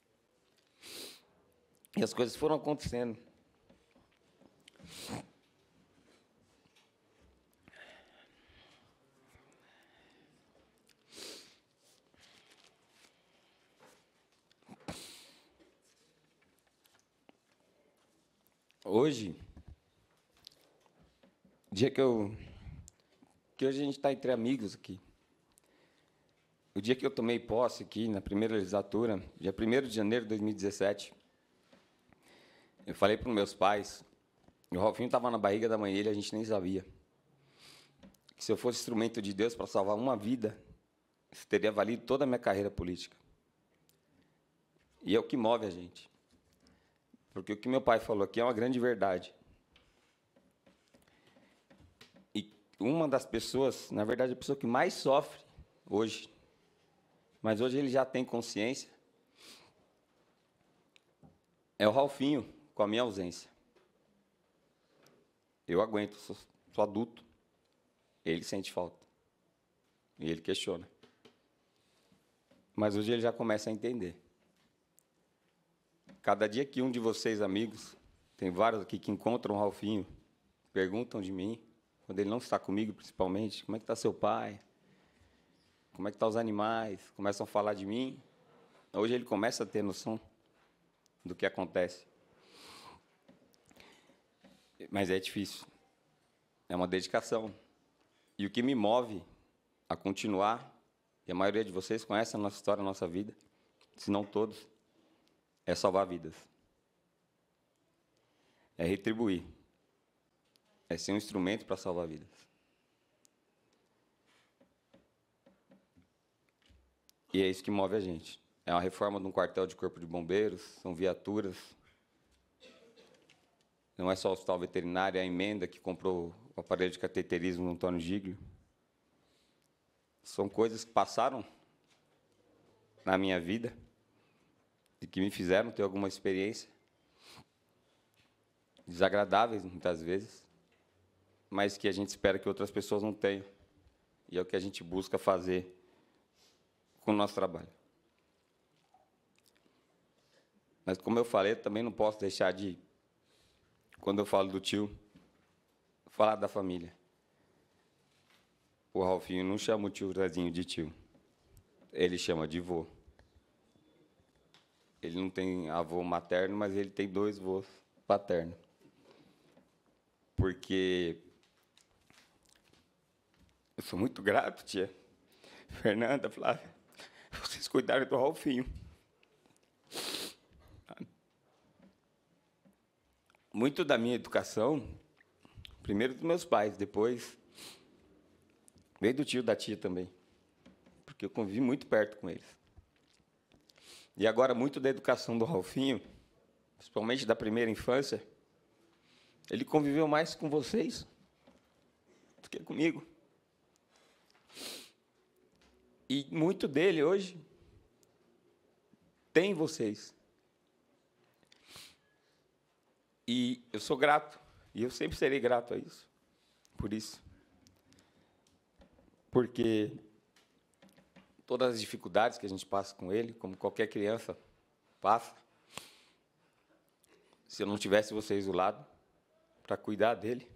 E as coisas foram acontecendo. Hoje, dia que hoje a gente está entre amigos aqui. O dia que eu tomei posse aqui, na primeira legislatura, dia 1º de janeiro de 2017, eu falei para os meus pais, o Ralfinho estava na barriga da mãe dele, a gente nem sabia, que se eu fosse instrumento de Deus para salvar uma vida, isso teria valido toda a minha carreira política. E é o que move a gente. Porque o que meu pai falou aqui é uma grande verdade. E uma das pessoas, na verdade, a pessoa que mais sofre hoje, mas hoje ele já tem consciência, é o Ralfinho, com a minha ausência. Eu aguento, sou adulto. Ele sente falta. E ele questiona. Mas hoje ele já começa a entender. Cada dia que um de vocês, amigos, tem vários aqui que encontram o Ralfinho, perguntam de mim, quando ele não está comigo, principalmente, como é que está seu pai? Como é que estão os animais? Começam a falar de mim. Hoje ele começa a ter noção do que acontece. Mas é difícil. É uma dedicação. E o que me move a continuar, e a maioria de vocês conhece a nossa história, a nossa vida, se não todos, é salvar vidas. É retribuir. É ser um instrumento para salvar vidas. E é isso que move a gente. É uma reforma de um quartel de corpo de bombeiros, são viaturas. Não é só o hospital veterinário, é a emenda que comprou o aparelho de cateterismo no Antônio Giglio. São coisas que passaram na minha vida e que me fizeram ter alguma experiência. Desagradáveis, muitas vezes, mas que a gente espera que outras pessoas não tenham. E é o que a gente busca fazer com o nosso trabalho. Mas, como eu falei, eu também não posso deixar de, quando eu falo do tio, falar da família. O Ralfinho não chama o tio Zezinho de tio. Ele chama de vô. Ele não tem avô materno, mas ele tem 2 vôs paternos. Porque eu sou muito grato, tia Fernanda, Flávia, vocês cuidaram do Ralfinho. Muito da minha educação, primeiro dos meus pais, depois veio do tio da tia também, porque eu convivi muito perto com eles. E agora, muito da educação do Ralfinho principalmente da primeira infância, ele conviveu mais com vocês do que comigo. E muito dele hoje tem vocês. E eu sou grato, e eu sempre serei grato a isso, por isso. Porque todas as dificuldades que a gente passa com ele, como qualquer criança passa, se eu não tivesse vocês do lado para cuidar dele.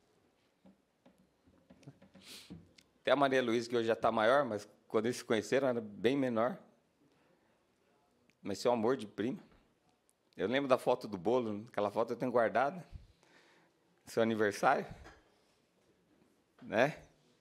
Até a Maria Luísa, que hoje já está maior, mas quando eles se conheceram era bem menor. Mas seu amor de prima. Eu lembro da foto do bolo, aquela foto eu tenho guardada. Seu aniversário. Né?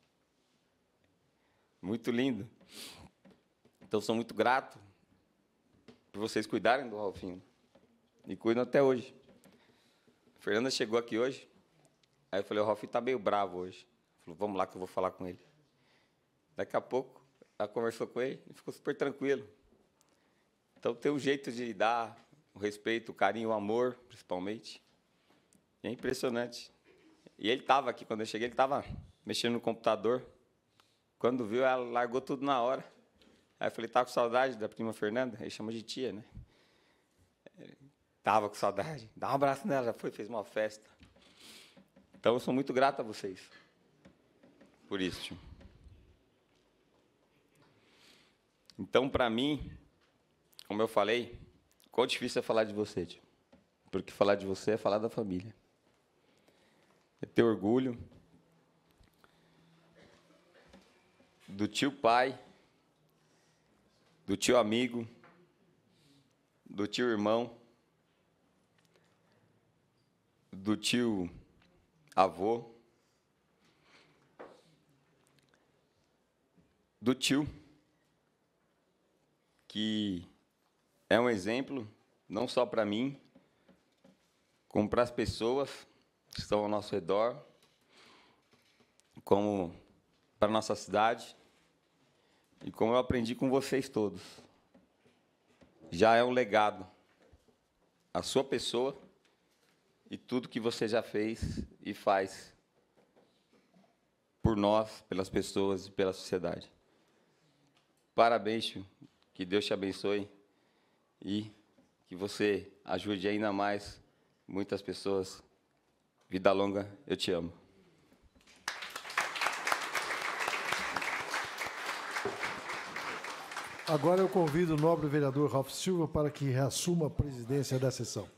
Muito lindo. Então, sou muito grato por vocês cuidarem do Ralfinho. E cuidam até hoje. A Fernanda chegou aqui hoje. Aí eu falei, o Ralfinho está meio bravo hoje. Falou, vamos lá que eu vou falar com ele. Daqui a pouco, ela conversou com ele e ficou super tranquilo. Então, tem um jeito de dar o respeito, o carinho, o amor, principalmente. E é impressionante. E ele estava aqui, quando eu cheguei, ele estava mexendo no computador. Quando viu, ela largou tudo na hora. Aí eu falei, tá com saudade da prima Fernanda? Ele chama de tia, né? Tava com saudade. Dá um abraço nela, já foi, fez uma festa. Então, eu sou muito grato a vocês. Por isso, tio. Então, para mim, como eu falei, quão difícil é falar de você, tio. Porque falar de você é falar da família. É ter orgulho do tio pai, do tio amigo, do tio irmão, do tio avô, do tio que é um exemplo não só para mim, como para as pessoas que estão ao nosso redor, como para a nossa cidade, e como eu aprendi com vocês todos. Já é um legado a sua pessoa e tudo que você já fez e faz por nós, pelas pessoas e pela sociedade. Parabéns, tio. Que Deus te abençoe e que você ajude ainda mais muitas pessoas. Vida longa, eu te amo. Agora eu convido o nobre vereador Ralph Silva para que reassuma a presidência da sessão.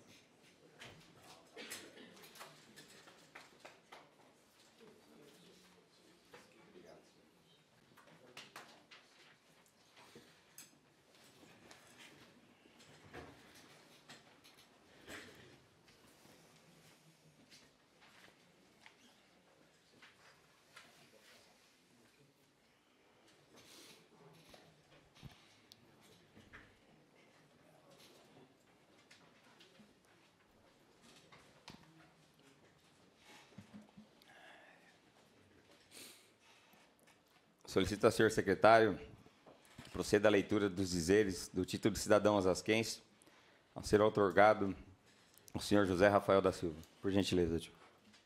Solicito ao senhor secretário que proceda à leitura dos dizeres do título de cidadão osasquense a ser outorgado ao senhor José Rafael da Silva. Por gentileza, tio.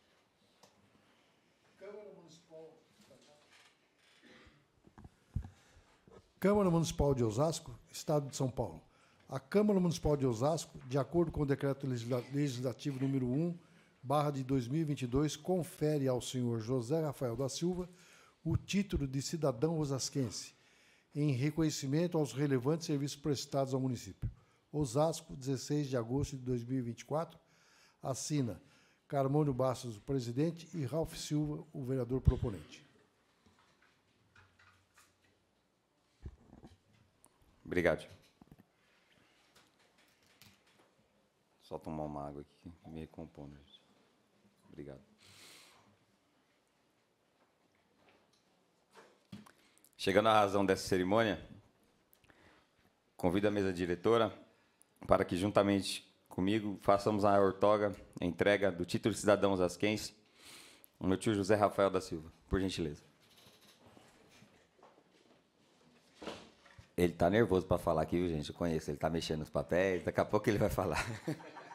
Câmara Municipal de Osasco, Estado de São Paulo. A Câmara Municipal de Osasco, de acordo com o Decreto Legislativo número 1/2022, confere ao senhor José Rafael da Silva o título de cidadão osasquense, em reconhecimento aos relevantes serviços prestados ao município. Osasco, 16 de agosto de 2024, assina Carmônio Bastos, o presidente, e Ralph Silva, o vereador proponente. Obrigado. Só tomar uma água aqui, me recompondo. Obrigado. Chegando à razão dessa cerimônia, convido a mesa diretora para que, juntamente comigo, façamos a outorga, a entrega do título de cidadão osasquense ao meu tio José Rafael da Silva. Por gentileza. Ele está nervoso para falar aqui, viu, gente? Eu conheço, ele está mexendo nos papéis, daqui a pouco ele vai falar.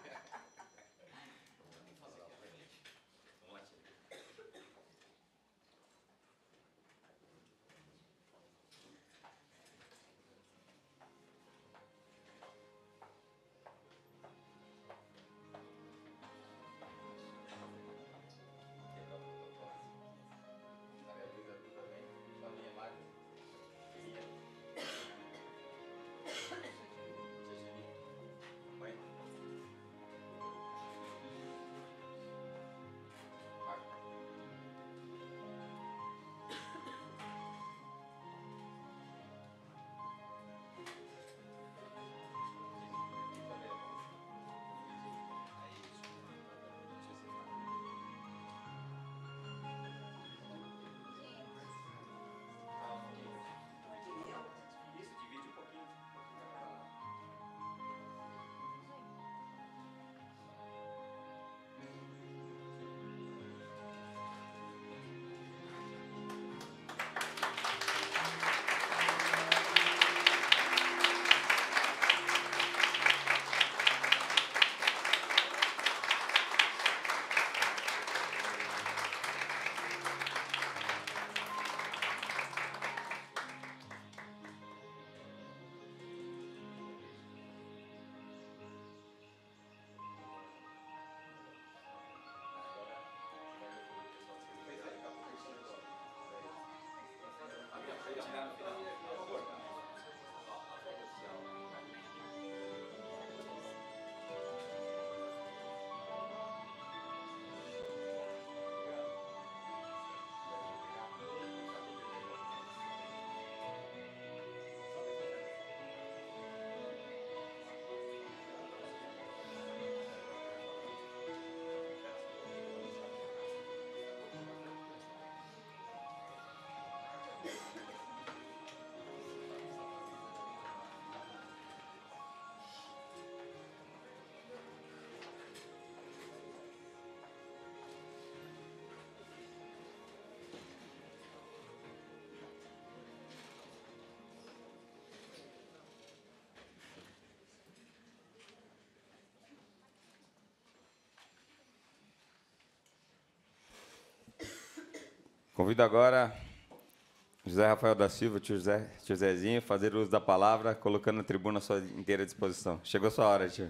Convido agora José Rafael da Silva, tio Zezinho, fazer uso da palavra, colocando a tribuna à sua inteira disposição. Chegou a sua hora, tio.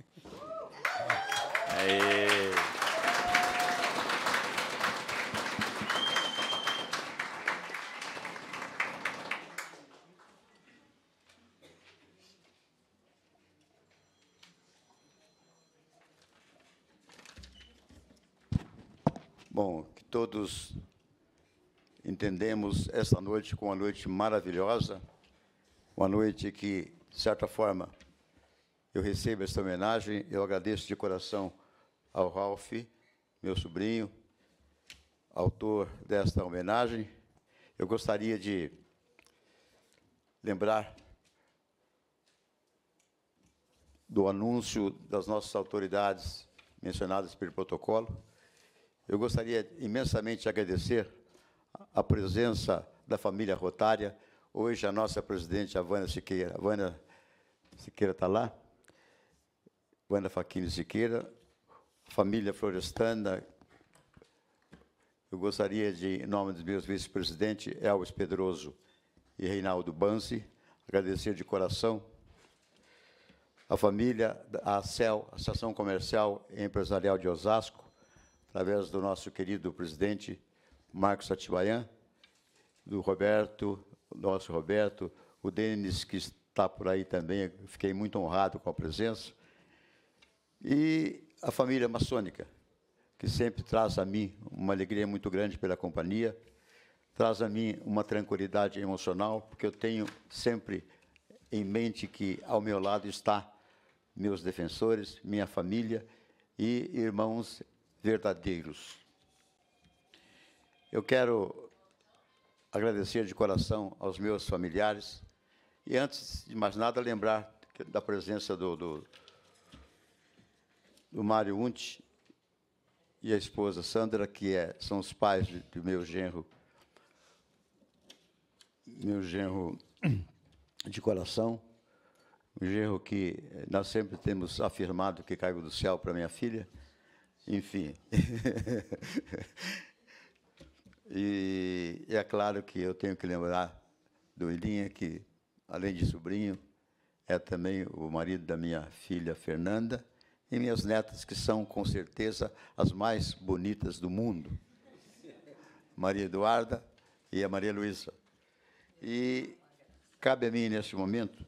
Aê. Bom, que todos entendemos essa noite como uma noite maravilhosa, uma noite que, de certa forma, eu recebo essa homenagem. Eu agradeço de coração ao Ralph, meu sobrinho, autor desta homenagem. Eu gostaria de lembrar do anúncio das nossas autoridades mencionadas pelo protocolo. Eu gostaria imensamente de agradecer a presença da família Rotária. Hoje, a nossa presidente, a Vânia Siqueira. A Vânia Siqueira está lá? Vânia Facchini Siqueira. Família Florestana. Eu gostaria de, em nome dos meus vice-presidentes, Elvis Pedroso e Reinaldo Banzi, agradecer de coração a família, a ACEL, Associação Comercial e Empresarial de Osasco, através do nosso querido presidente Marcos Atibayan, do Roberto, nosso Roberto, o Denis, que está por aí também, eu fiquei muito honrado com a presença, e a família maçônica, que sempre traz a mim uma alegria muito grande pela companhia, traz a mim uma tranquilidade emocional, porque eu tenho sempre em mente que ao meu lado está meus defensores, minha família e irmãos verdadeiros. Eu quero agradecer de coração aos meus familiares e, antes de mais nada, lembrar da presença do Mário Unti e a esposa Sandra, que são os pais do meu genro de coração, um genro que nós sempre temos afirmado que caiu do céu para minha filha. Enfim. E é claro que eu tenho que lembrar do Ilinha, que, além de sobrinho, é também o marido da minha filha Fernanda, e minhas netas, que são, com certeza, as mais bonitas do mundo. Maria Eduarda e a Maria Luísa. E cabe a mim, neste momento,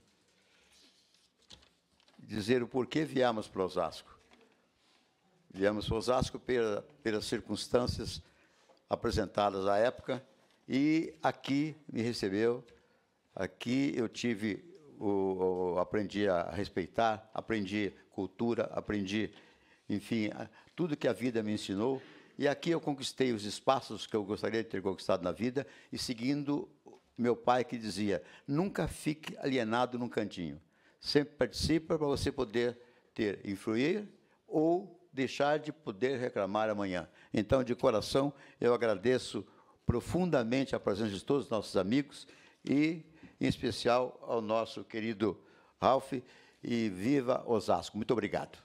dizer o porquê viemos para Osasco. Viemos para Osasco pelas circunstâncias apresentadas à época, e aqui me recebeu, aqui eu aprendi a respeitar, aprendi cultura, aprendi, enfim, tudo que a vida me ensinou, e aqui eu conquistei os espaços que eu gostaria de ter conquistado na vida, e seguindo meu pai, que dizia, nunca fique alienado num cantinho, sempre participa para você poder influir ou deixar de poder reclamar amanhã. Então, de coração, eu agradeço profundamente a presença de todos os nossos amigos e, em especial, ao nosso querido Ralph, e viva Osasco. Muito obrigado.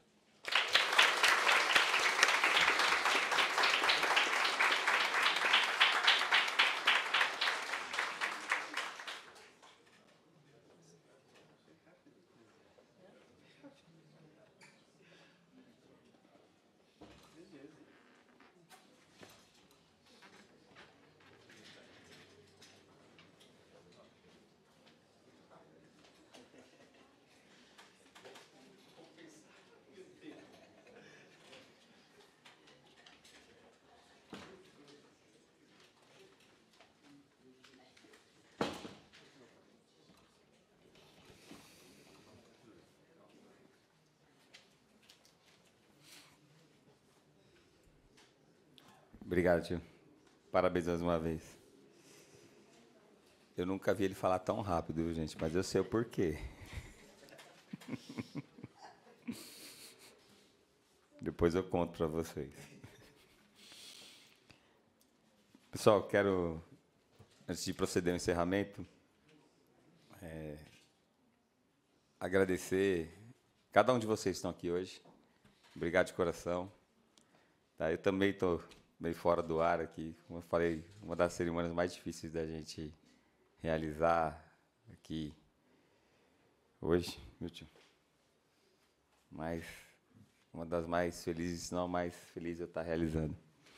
Obrigado, tio. Parabéns mais uma vez. Eu nunca vi ele falar tão rápido, viu, gente? Mas eu sei o porquê. Depois eu conto para vocês. Pessoal, quero, antes de proceder ao encerramento, agradecer cada um de vocês que estão aqui hoje. Obrigado de coração. Tá, eu também estou meio fora do ar aqui. Como eu falei, uma das cerimônias mais difíceis da gente realizar aqui hoje, meu tio. Mas uma das mais felizes, se não a mais feliz eu estar realizando.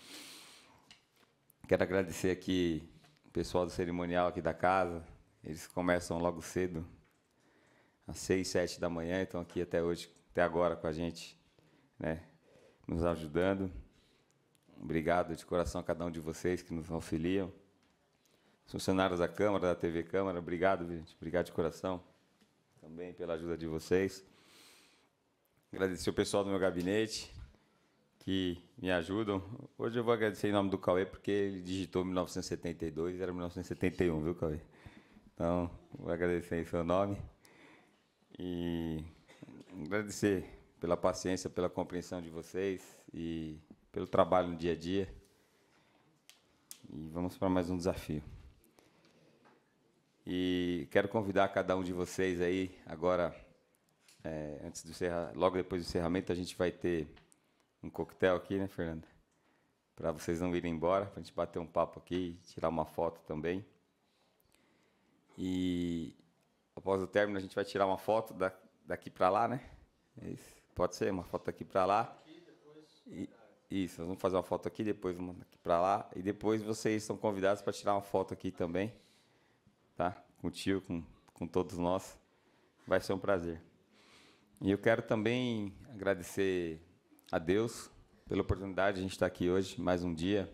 Quero agradecer aqui o pessoal do cerimonial aqui da casa. Eles começam logo cedo, às 6, 7 da manhã, estão aqui até hoje, até agora com a gente, né, nos ajudando. Obrigado de coração a cada um de vocês que nos auxiliam. Os funcionários da Câmara, da TV Câmara, obrigado, gente. Obrigado de coração também pela ajuda de vocês. Agradecer o pessoal do meu gabinete que me ajudam. Hoje eu vou agradecer em nome do Cauê, porque ele digitou 1972, era 1971, viu, Cauê? Então, vou agradecer em seu nome. E agradecer pela paciência, pela compreensão de vocês e pelo trabalho no dia a dia. E vamos para mais um desafio. E quero convidar cada um de vocês aí, agora, antes do logo depois do encerramento, a gente vai ter um coquetel aqui, né, Fernanda? Para vocês não irem embora, para a gente bater um papo aqui, tirar uma foto também. E após o término, a gente vai tirar uma foto daqui para lá, né? Isso. Pode ser, uma foto daqui para lá. Isso, nós vamos fazer uma foto aqui, depois uma daqui para lá. E depois vocês são convidados para tirar uma foto aqui também. Tá? Com o tio, com todos nós. Vai ser um prazer. E eu quero também agradecer a Deus pela oportunidade de a gente estar aqui hoje, mais um dia.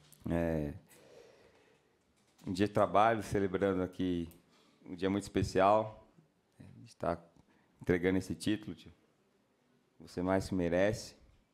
Um dia de trabalho, celebrando aqui um dia muito especial. A gente está entregando esse título, tio. Você mais se merece.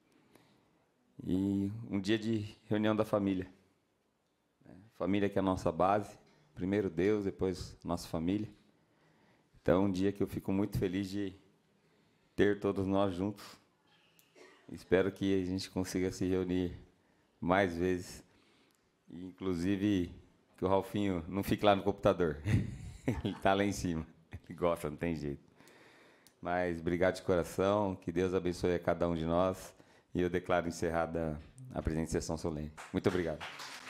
E um dia de reunião da família. Família que é a nossa base. Primeiro Deus, depois nossa família. Então, um dia que eu fico muito feliz de ter todos nós juntos. Espero que a gente consiga se reunir mais vezes. E, inclusive, que o Ralfinho não fique lá no computador. Ele está lá em cima. Ele gosta, não tem jeito. Mas obrigado de coração. Que Deus abençoe a cada um de nós. E eu declaro encerrada a presente sessão solene. Muito obrigado.